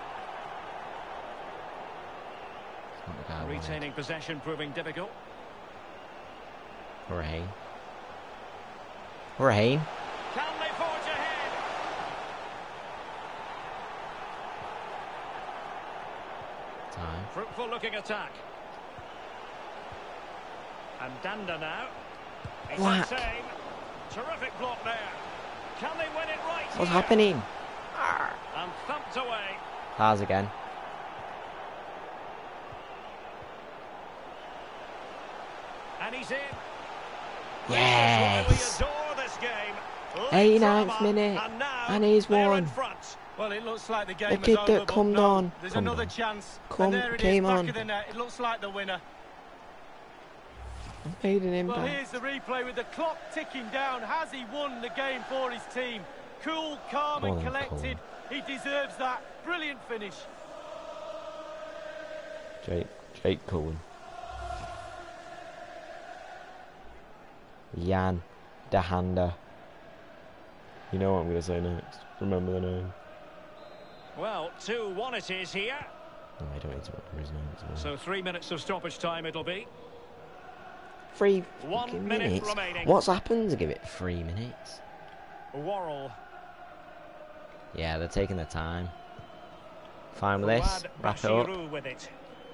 It's not the guy I wanted. Retaining possession proving difficult. Hourihane. Hourihane. Can they forge ahead? Time. Fruitful looking attack. And Danda now. He's Whack. the same. Terrific block there. Can they win it right What's here? happening? And thumped away. Stars again. And he's in. Yes. We adore this game. Late eighty-ninth drama, minute. And, now And he's they're won. in front. Well, it looks like the game The is kid over, that but come no, on. There's Come another on. chance. Come- and there it came is, back on. of the net. It looks like the winner. Made an Well, impact. here's the replay with the clock ticking down. Has he won the game for his team? Cool, calm More and than collected. He deserves that. Brilliant finish. Jake, Jake Cohen. Jan Dehanda. You know what I'm going to say next. Remember the name. Well, two one it is here. No, I don't need to remember his name. as well. So three minutes of stoppage time it'll be. Three One fucking minute minutes. remaining. What's happened to give it three minutes? Worrell. Yeah, they're taking their time. Fine with this. Fouad Wrap it up. Bashirou with it.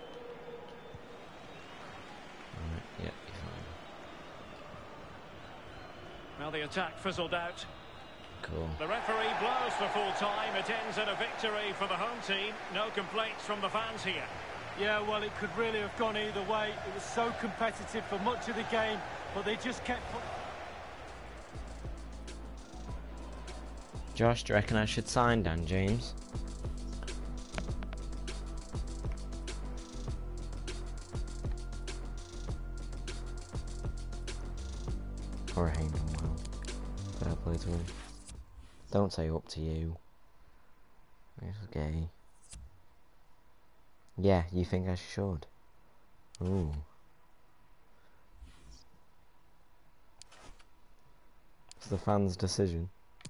Alright, yeah, you're fine. Now the attack fizzled out. Cool. The referee blows for full time. It ends in a victory for the home team. No complaints from the fans here. Yeah, well, it could really have gone either way. It was so competitive for much of the game, but they just kept... Josh, do you reckon I should sign Dan James? Or Hayden, well. Fair play to him. Don't say up to you. It's gay. Yeah, you think I should? Ooh. It's the fans' decision.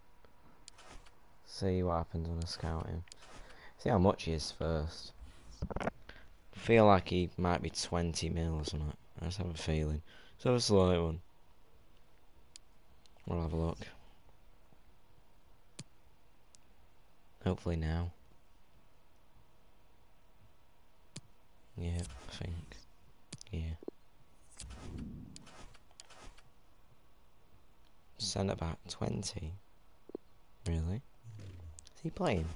See what happens when I scout him. See how much he is first. Feel like he might be twenty mil or something. I just have a feeling. So a slight one. We'll have a look. Hopefully now. Yeah, I think. Yeah. Centre back twenty. Really? Is he playing?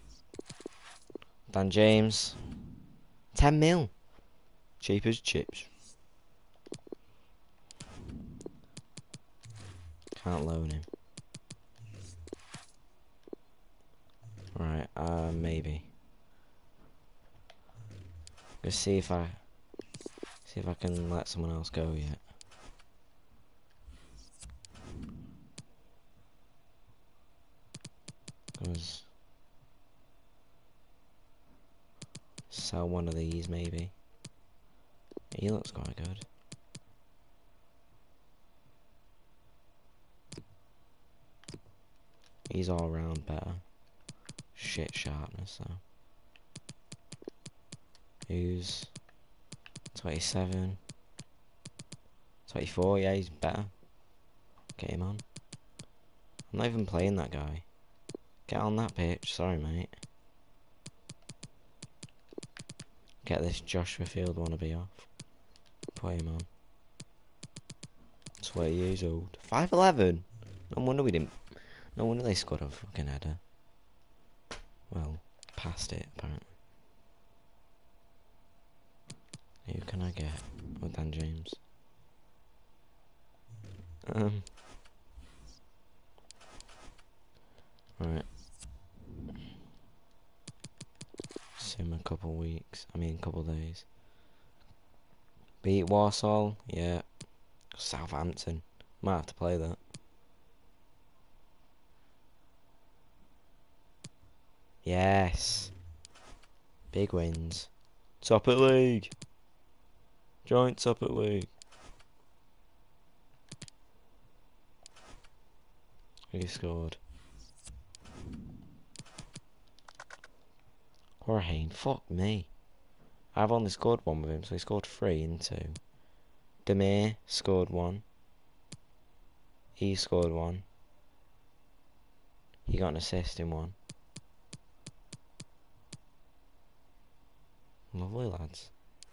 Dan James. ten mil. Cheap as chips. Can't loan him. Right, uh, maybe. Let's see if I see if I can let someone else go yet. Cause sell one of these maybe. He looks quite good. He's all round better. Shit sharpness though. Who's twenty-seven? twenty-four, yeah, he's better. Get him on. I'm not even playing that guy. Get on that pitch, sorry mate. Get this Joshua Field wannabe off. Put him on. twenty years old. five eleven! No wonder we didn't. No wonder they scored a fucking header. Well, past it apparently. Who can I get with Dan James? Um. Right. See him a couple weeks. I mean, couple days. Beat Warsaw. Yeah. Southampton. Might have to play that. Yes. Big wins. Top at league. Joint top at league. Who scored? Jorge, fuck me. I've only scored one with him, so he scored three and two. Demir scored one. He scored one. He got an assist in one. Lovely lads.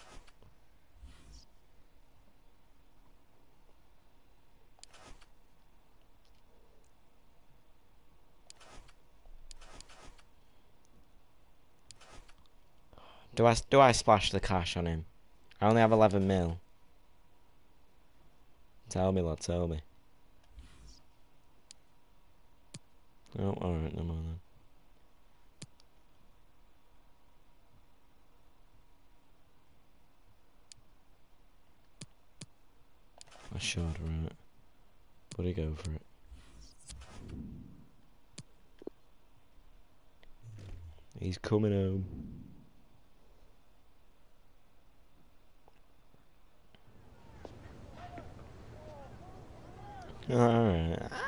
Do I do I splash the cash on him? I only have eleven mil. Tell me, lad. Tell me. Oh, all right. No more then. I should, right? Would he go for it? He's coming home. Alright. Alright.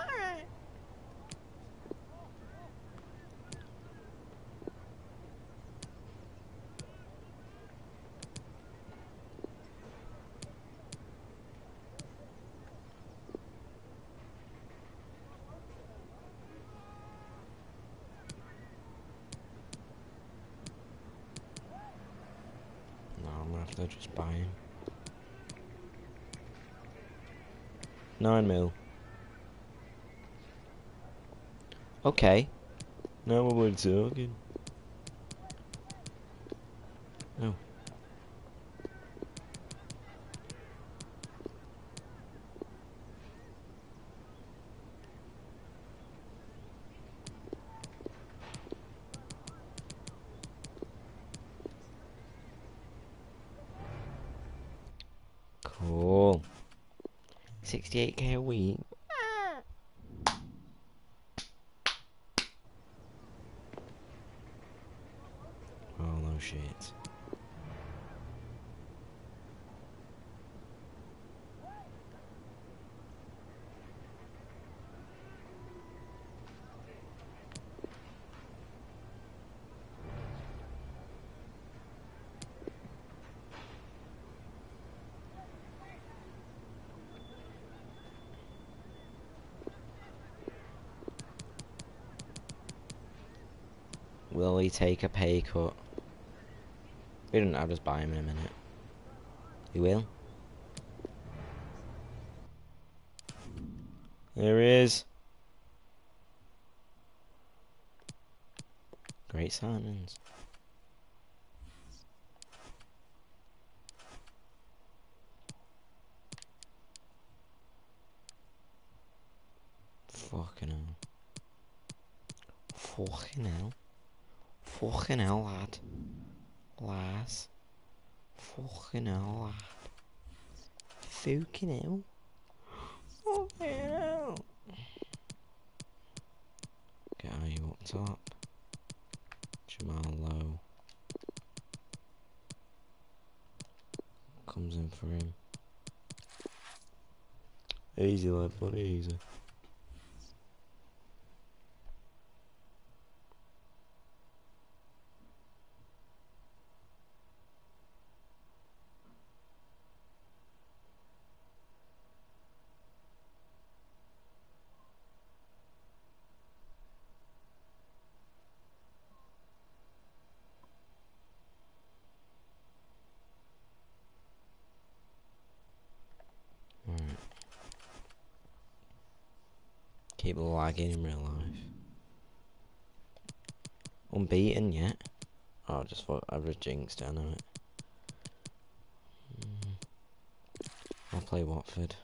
No, I'm gonna have to just buy him. Nine mil. Okay. Now we're talking. Oh. Cool. sixty-eight K a week. Oh no shit. Will he take a pay cut? We don't. I'll just buy him in a minute. He will. There he is. Great signings. Fucking hell. Fucking hell. Fucking hell, lad. Lass. Fucking hell, lad. Fucking hell. Fucking hell. Get you up top. Jamal Lowe. Comes in for him. Easy, lad, buddy, easy. Keep lagging in real life. Unbeaten yet? Oh, just thought I was jinxed, I know it. Mm. I'll play Watford.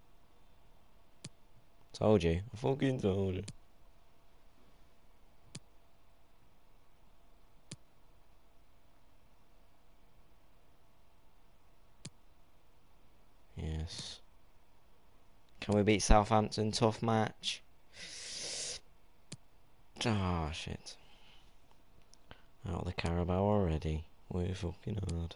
Told you. I fucking told you. Yes. Can we beat Southampton? Tough match. Oh shit. Out of the Carabao already. We're fucking hard.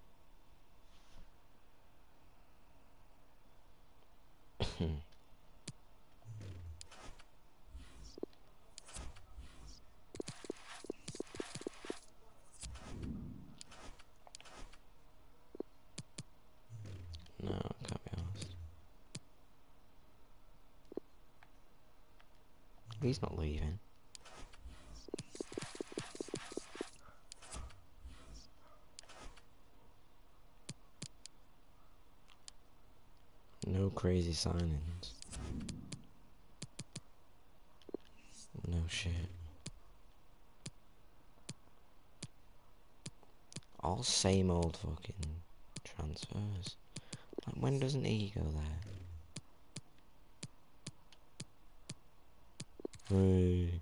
No, I can't be honest. He's not leaving. No crazy signings. No shit. All same old fucking transfers. Like, when doesn't he go there? Hey.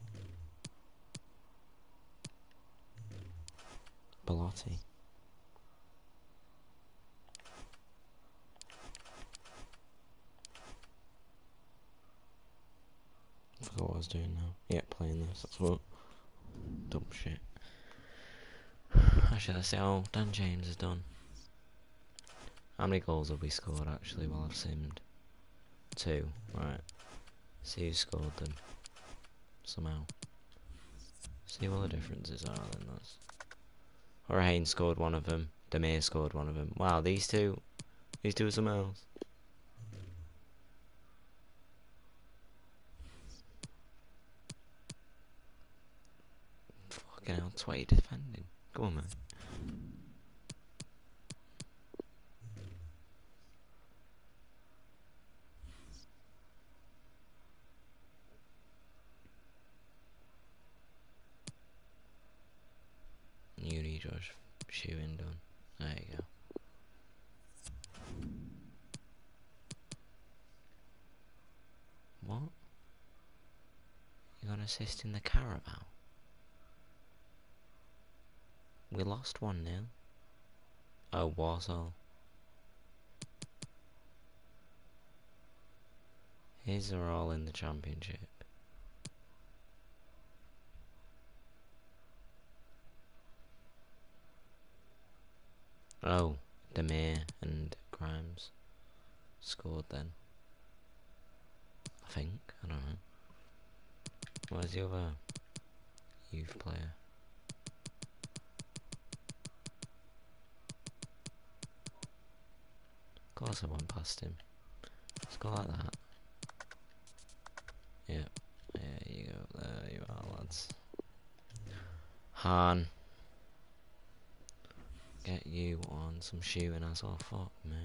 Belotti. I forgot what I was doing now. Yeah, playing this, that's what. Dumb shit. Actually, let's see how Dan James has done. How many goals have we scored actually while I've simmed? Two, right. See who scored them. Somehow. See what the differences are then, that's. Horahain scored one of them. Demir scored one of them. Wow, these two. These two are something else. Fucking hell, twenty defending. Go on, man. prejudge shooting done. There you go. What? You got an assist in the Carabao? We lost one nil. Oh, Warsaw. His are all in the Championship. Oh, Demir and Grimes scored then. I think. I don't know. Where's the other youth player? Of course I went past him. Let's go like that. Yep. There you go. There you are, lads. Han. Get you on some shooting as well. Fuck me.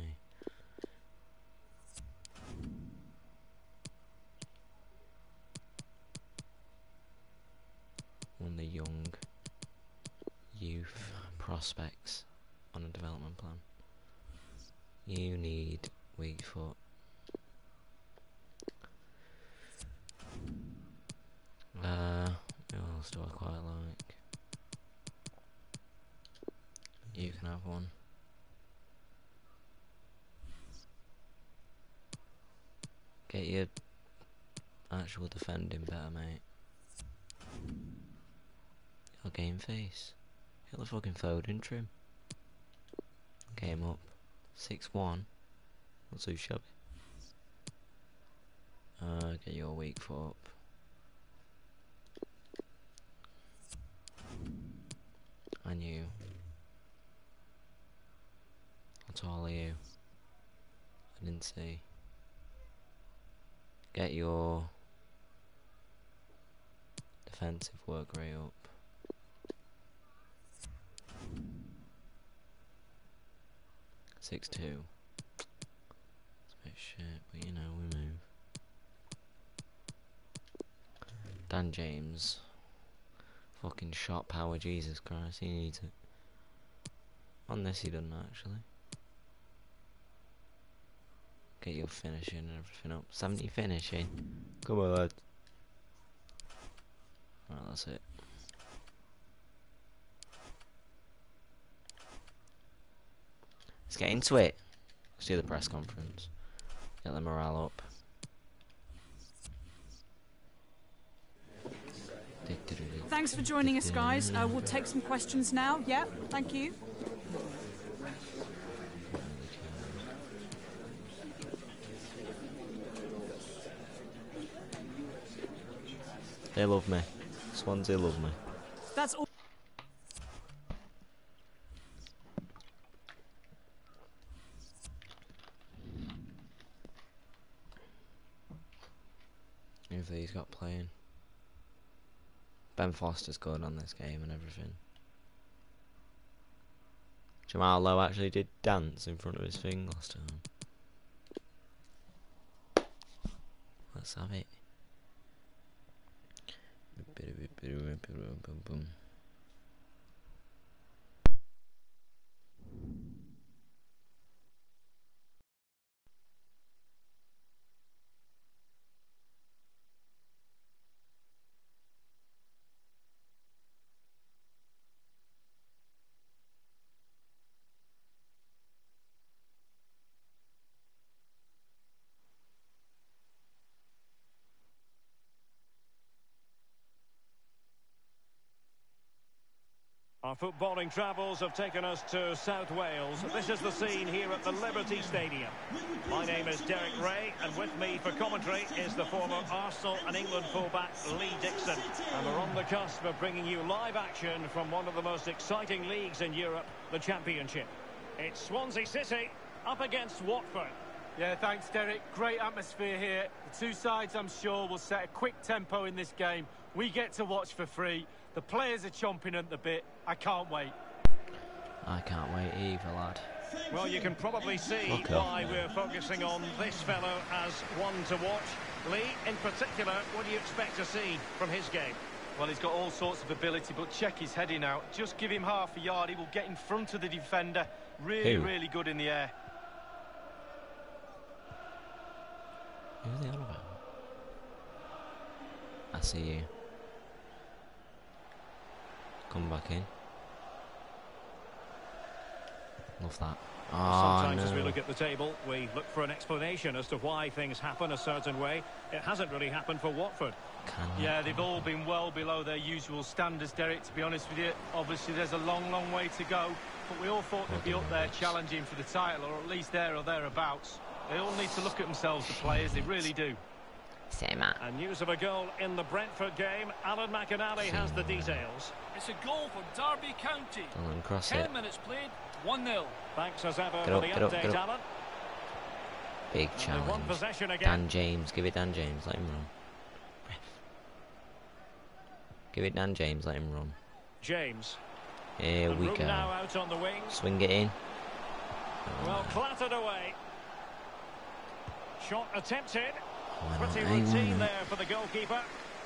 On the young youth prospects on a development plan. You need weak foot. Uh, who else do I quite like? You can have one. Get your actual defending better, mate. Your game face. Get the fucking Foden trim. Game up. six one. Not too shabby. Uh, get your weak foot up. And you. How tall are you? I didn't see. Get your defensive work rate up. six two. It's a bit shit, but you know, we move. Dan James. Fucking shot power, Jesus Christ, he needs it. On this he doesn't actually. Get your finishing and everything up. seventy finishing. Come on, lad. Right, that's it. Let's get into it. Let's do the press conference. Get the morale up. Thanks for joining us, guys. Uh, we'll take some questions now. Yeah, thank you. They love me. Swansea love me. That's all. Who've these got playing? Ben Foster's good on this game and everything. Jamal Lowe actually did dance in front of his thing last time. Let's have it. Our footballing travels have taken us to South Wales. This is the scene here at the Liberty Stadium. My name is Derek Ray, and with me for commentary is the former Arsenal and England fullback Lee Dixon. And we're on the cusp of bringing you live action from one of the most exciting leagues in Europe, the Championship. It's Swansea City up against Watford. Yeah, thanks, Derek. Great atmosphere here. The two sides, I'm sure, will set a quick tempo in this game. We get to watch for free. The players are chomping at the bit. I can't wait. I can't wait either, lad. Well, you can probably see Okay. why we're focusing on this fellow as one to watch. Lee, in particular, what do you expect to see from his game? Well, he's got all sorts of ability, but check his heading out. Just give him half a yard, he will get in front of the defender. Really, Who? really good in the air. Who are they on about? I see you. Come back in. Love that. Oh, Sometimes no. as we look at the table, we look for an explanation as to why things happen a certain way. It hasn't really happened for Watford. Can Yeah, they've all been well below their usual standards, Derek, to be honest with you. Obviously, there's a long, long way to go, but we all thought they'd be up there challenging for the title, or at least there or thereabouts. They all need to look at themselves, the players, they really do. Same man. And news of a goal in the Brentford game. Alan McInally has the details. It's a goal for Derby County. Don't cross Ten it. minutes played, one nil. Thanks as ever Get for up, the get up, update, get up. Alan. Big And they've won challenge. possession again. Dan James. Give it Dan James. Let him run. Ref. Give it Dan James. Let him run. James. Here And we room go. now out on the wings. Swing it in. Well, clattered away. Shot attempted. Why not? Pretty Hang routine on. there for the goalkeeper.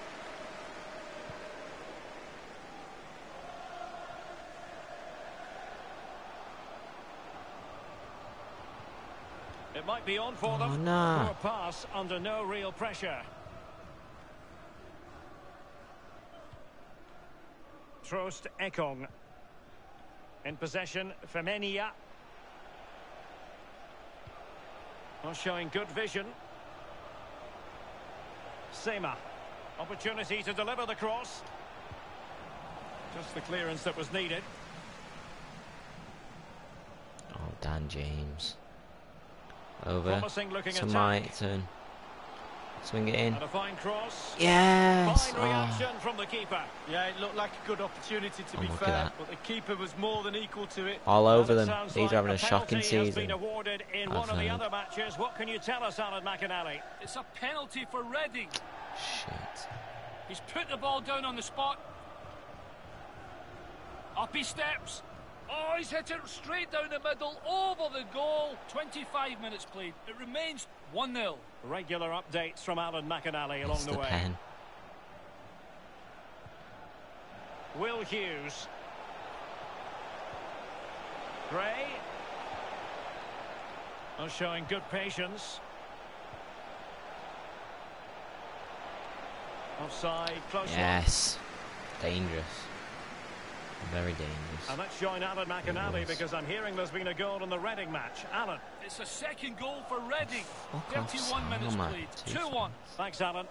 It might be on for Oh, them. no. Poor pass under no real pressure. Trost Ekong. In possession, Femenia. Well, showing good vision. Sema. Opportunity to deliver the cross. Just the clearance that was needed. Oh, Dan James. Over Promising looking to attack. my turn. Swing it in. And a fine cross. Yes. Fine Oh. reaction from the keeper. Yeah, it looked like a good opportunity to Oh, be look at fair, that. but the keeper was more than equal to it. All over And it them. sounds These like are having a penalty shocking has season. been awarded in I've one of the heard. other matches. What can you tell us, Alan McInally? It's a penalty for Reading. Shit. He's put the ball down on the spot. Up he steps. Oh, he's hit it straight down the middle, over the goal. twenty-five minutes played. It remains one nil. Regular updates from Alan McInally along It's the the way. pen. Will Hughes. Gray. Oh, showing good patience. Offside, close one. Yes. Dangerous. Very dangerous. And let's join Alan McInally Yes. because I'm hearing there's been a goal in the Reading match. Alan. It's a second goal for Reading. Fuck off, thirty-one minutes Sam. played. Two two one. Thanks, Alan.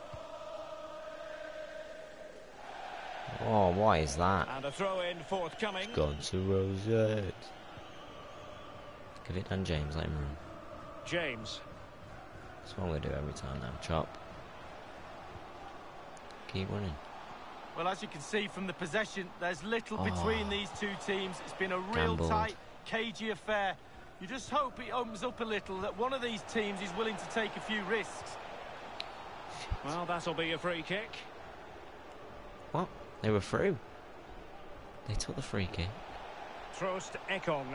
Oh, what is that? And a throw-in forthcoming. Gone to Rosette. Give it Dan James. Let him run. James. That's what we do every time now. Chop. Keep running. Well, as you can see from the possession, there's little Oh. between these two teams. It's been a real Gambled. tight, cagey affair. You just hope it opens up a little, that one of these teams is willing to take a few risks. Well, that'll be a free kick. What? They were through. They took the free kick. Trost Ekong.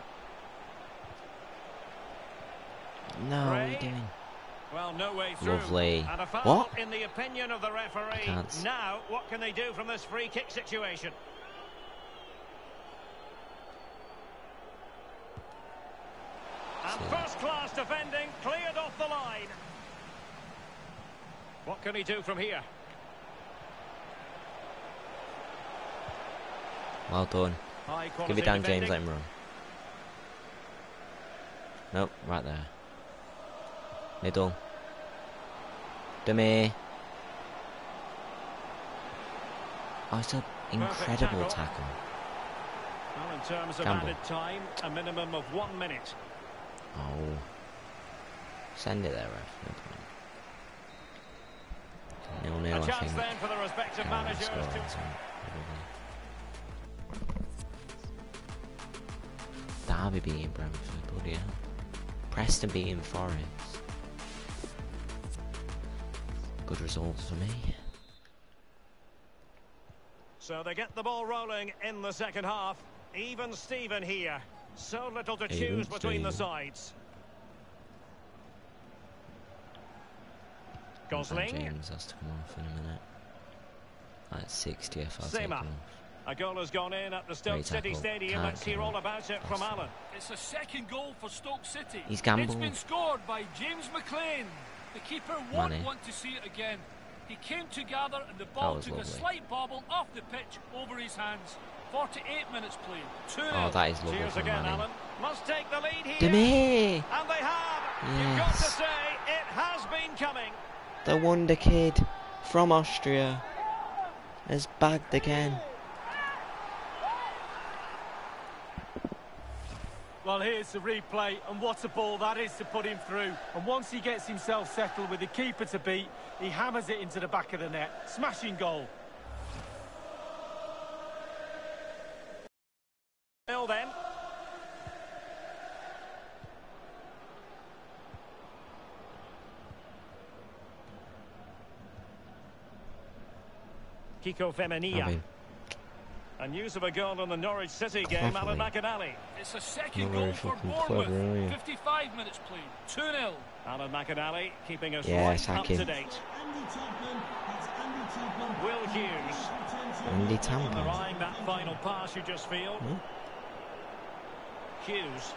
No, what are Gray. you doing? Well, no way through. Lovely. And a foul What? in the opinion of the referee. can't. Now, what can they do from this free kick situation? And See. first-class defending, cleared off the line. What can he do from here? Well done. High quality Give it Dan James. defending. Let him run. Nope, right there. Middle. Demi. Oh, it's an incredible tackle. tackle. Well, in terms of Campbell. added time, a minimum of one minute. Oh. Send it there, ref. No problem. Nil nil, A I chance think. then for the respective Can't managers score to... on time, probably. Derby beating Brentford, bloody hell. Preston beating Forest. Good results for me. So they get the ball rolling in the second half. Even Steven here. So little to Even choose between the Steven. sides. Dan Gosling. James has to come off in a minute. At sixtieth, I'll take Sema. him. A goal has gone in at the Stoke Great City tackle. Stadium. Can't Let's hear kill all him. about it from Awesome. Alan. It's a second goal for Stoke City. He's gambled. It's been scored by James McLean. The keeper won't Money. want to see it again. He came to gather and the ball was took a lovely. slight bobble off the pitch over his hands. forty-eight minutes played. two nil. Oh, that is lovely Cheers from again, Manny. Alan. Must take the lead here. Demi! And they have. You've got to Yes. say, it has been coming. The wonder kid from Austria has bagged again. Well, here's the replay, and what a ball that is to put him through. And once he gets himself settled with the keeper to beat, he hammers it into the back of the net. Smashing goal. Nil then. Kiko Femenia. I mean, And news of a goal in the Norwich City game, Alan Cleverly. McAnally. It's a second Not goal very for fucking Bournemouth. clever, are you? fifty-five minutes played. two nil. Alan McAnally keeping us Yeah, right sack up him. to date. Andy Tubman, that's Andy Tubman. Will Hughes. Andy And they're Tampa. eyeing that final pass, you just feel. Hmm? Hughes.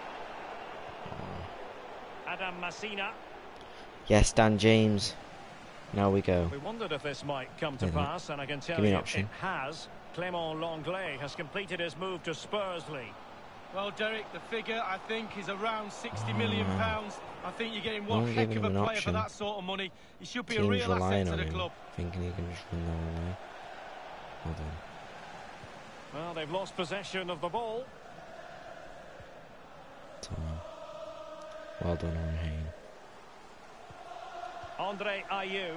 Adam Massina. Yes, Dan James. Now we go. We wondered if this might come to Wait a minute. pass, and I can tell Give me you an option. it has. Clément Lenglet has completed his move to Spursley. Well, Derek, the figure, I think, is around sixty million pounds. I think you're getting I'm one heck giving of a him an player option. for that sort of money. He should be a Team's real asset relying to on the him, club. thinking he can just run the other way. Hold on. Well, they've lost possession of the ball. Time. Well done, Orhain. Andre Ayew.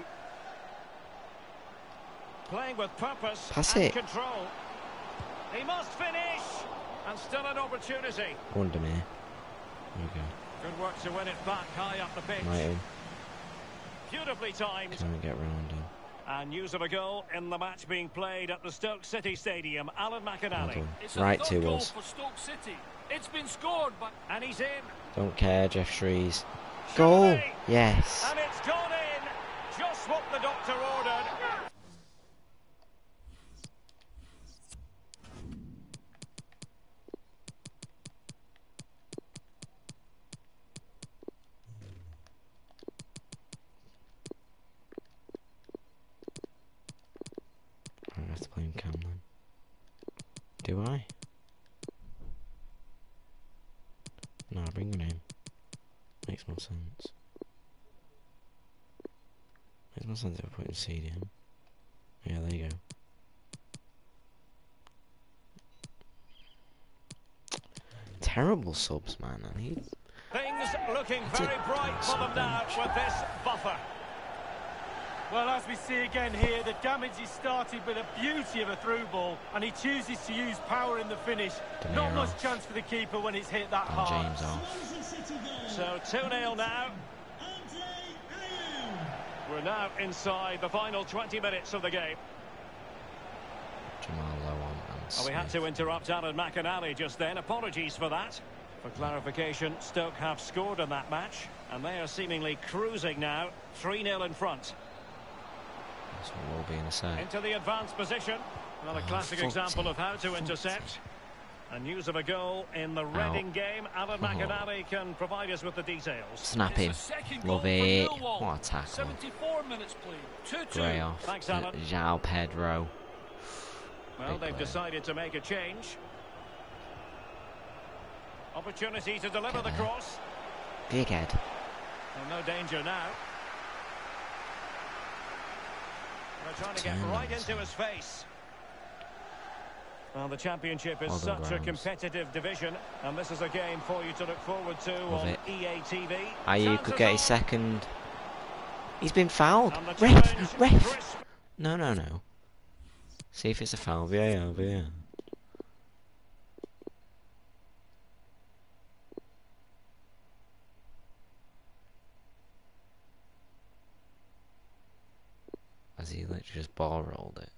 Playing with purpose Pass and it. control. He must finish. And still an opportunity. Under me. There we go. Good work to win it back high up the pitch. Might him. Beautifully timed. Can't get round him. And news of a goal in the match being played at the Stoke City Stadium. Alan Well McAnally. done. It's a Right third to goal us. for Stoke City. It's been scored by... And he's in. Don't care, Jeff Shrees. Goal! Surely. Yes! And it's gone in. Just what the doctor ordered. I have to play him Cam then. Do I? No, bring him in. Makes more sense. Makes more sense if I put in C D M. Yeah, there you go. Terrible subs, man. I need. Things looking It's a very bright for them now bench. with this buffer. Well, as we see again here, the damage is started with a beauty of a through ball, and he chooses to use power in the finish. Demir Not much off. chance for the keeper when it's hit that And hard. James off. Swansea City goal. So two nil now. Andre Ayew. We're now inside the final twenty minutes of the game. Jamal Low on and Oh, we had Smith. to interrupt Alan McAnally just then. Apologies for that. For clarification, Stoke have scored in that match, and they are seemingly cruising now, three nil in front. That's what we'll be in a sec. Into the advanced position. Another Oh, classic fuck's example of sake, how to fuck's intercept. sake. And news of a goal in the Reading game. Alan Oh. McAnally can provide us with the details. Snap It's him. a second goal Love for it. Millwall. What a tackle. seventy-four minutes played. two two. Gray off. Thanks, Uh, Alan. João Pedro. Well, Big they've player. decided to make a change. Opportunity to deliver the Yeah. cross. Big head. Well, no danger now. They're trying to get Damn, right that's into it. his face. Well, the championship is Well done, such a Grimes. competitive division, and this is a game for you to look forward to Love on it. E A T V. Ayew could get his Chances second. He's been fouled. on, and the Ref! challenge, Ref! crisp. No, no, no. See if it's a foul. V A R, V A R. As he literally just ball rolled it.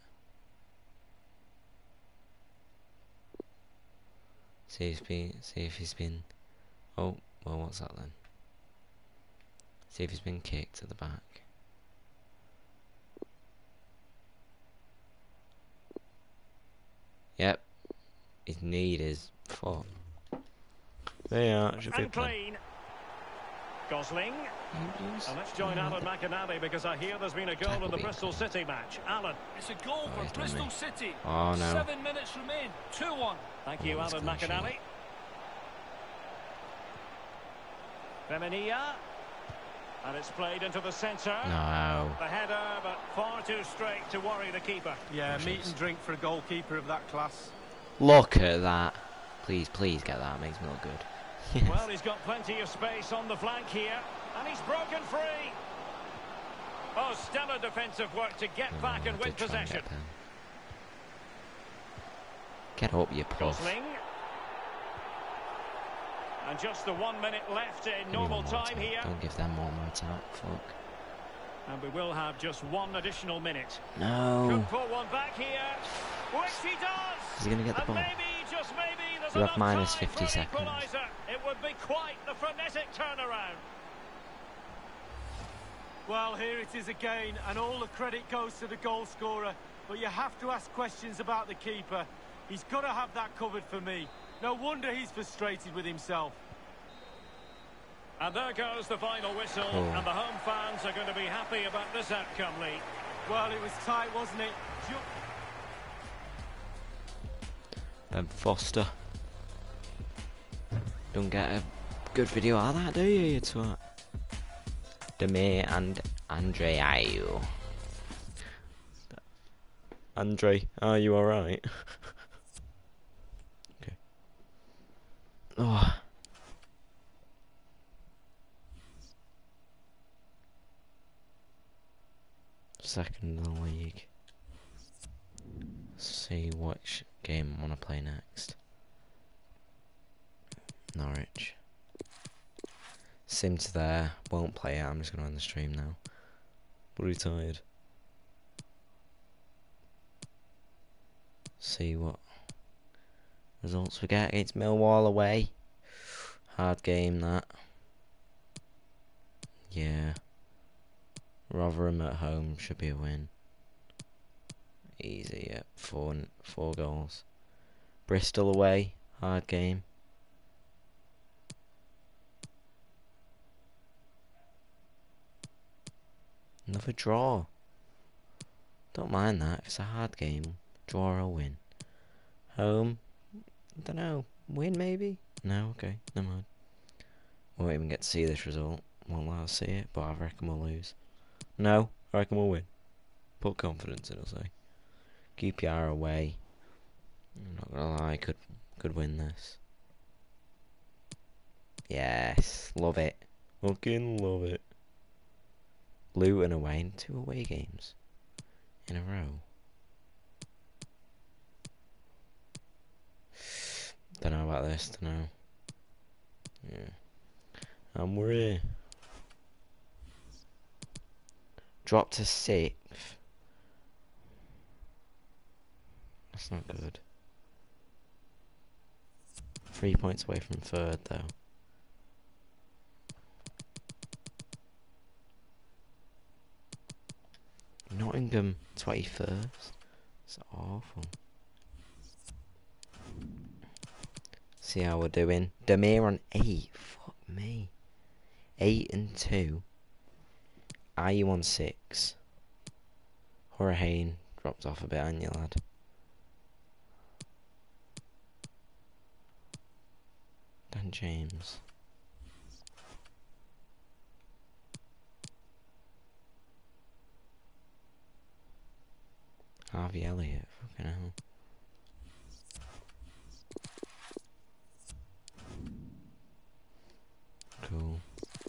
See if he's been. See if he's been. Oh, well, what's that then? See if he's been kicked at the back. his need is foot. There you are. Should be And clean. Gosling. And let's join Alan McInally because I hear there's been a goal in the Bristol City match. Alan. It's a goal Oh, for Bristol City. Oh no. Seven minutes remain. two one. Thank Oh, you, that's Alan gonna McInally. Femenia. And it's played into the centre. No. The header, but far too straight to worry the keeper. Yeah, meat and drink for a goalkeeper of that class. Look at that. Please, please get that. Makes me look good. Yes. Well, he's got plenty of space on the flank here. And he's broken free. Oh, stellar defensive work to get Oh, back and I win did try and possession. Get, them. Get up, you puff. Gosling. And just the one minute left in Give me normal one more time tap. here. Don't give them one more tap. Fuck. And we will have just one additional minute. No. Could pull one back here, which he does. Is he gonna get the and ball? maybe, just maybe, there's You have enough minus time fifty for an seconds. equaliser. It would be quite the frenetic turnaround. Well, here it is again, and all the credit goes to the goal scorer. But you have to ask questions about the keeper. He's got to have that covered for me. No wonder he's frustrated with himself. And there goes the final whistle, Oh. and the home fans are going to be happy about this outcome, Lee. Well, it was tight, wasn't it? Ju Ben Foster. Don't get a good video out of that, do you, you twat? Demir and Andre Ayew. Andre, are you alright? Okay. Oh. Second in the league. See which game I want to play next. Norwich. Sim's there. Won't play it. I'm just going to end the stream now. Bloody tired. See what results we get against Millwall away. Hard game that. Yeah. Rotherham at home should be a win. Easy, yeah. Four, four goals. Bristol away. Hard game. Another draw. Don't mind that. If it's a hard game, draw or win. Home. Don't know. Win maybe? No, okay. Never mind. Won't even get to see this result. Won't allow us to see it, but I reckon we'll lose. No, I reckon we'll win. Put confidence in, I'll say. Q P R away. I'm not gonna lie, could could win this. Yes, love it. Fucking love it. Luton away in two away games in a row. Don't know about this, don't know. Yeah. And we're here. Drop to sixth. That's not good. Three points away from third, though. Nottingham twenty-first. It's awful. See how we're doing. Demir on eight. Fuck me. Eight and two. Ayew on six. Hurricane dropped off a bit, ain't you, lad? Dan James. Harvey Elliott. Fucking hell. Cool.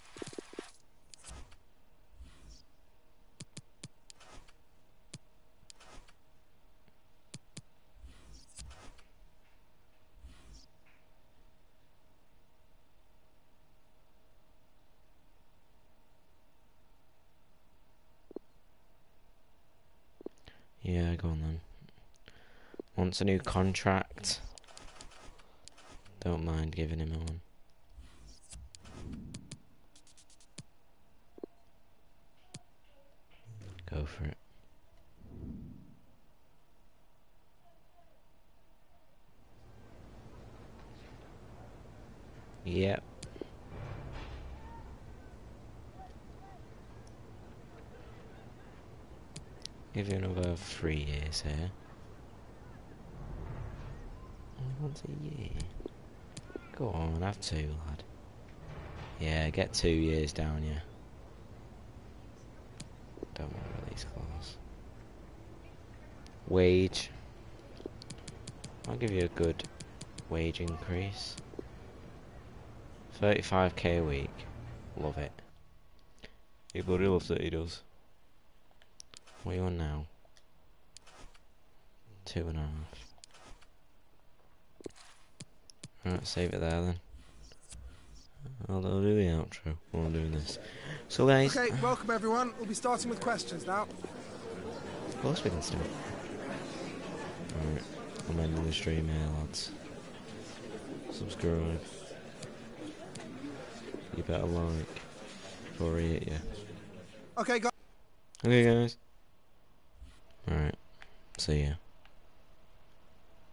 Yeah, go on then. Wants a new contract. Don't mind giving him one. Go for it. Yep. Give you another three years here. Only once a year. Go on, have two, lad. Yeah, get two years down, yeah. Don't want to release clause. Wage. I'll give you a good wage increase. thirty-five K a week. Love it. He bloody loves it, he does. What are you on now? Two and a half. Alright, save it there then. I'll, I'll do the outro while I'm doing this. So guys... Okay, welcome everyone. We'll be starting with questions now. Of course we can start. Alright, I'm ending the stream here, lads. Subscribe. You better like before I hit you. Okay, guys. Okay, guys. Alright, see ya.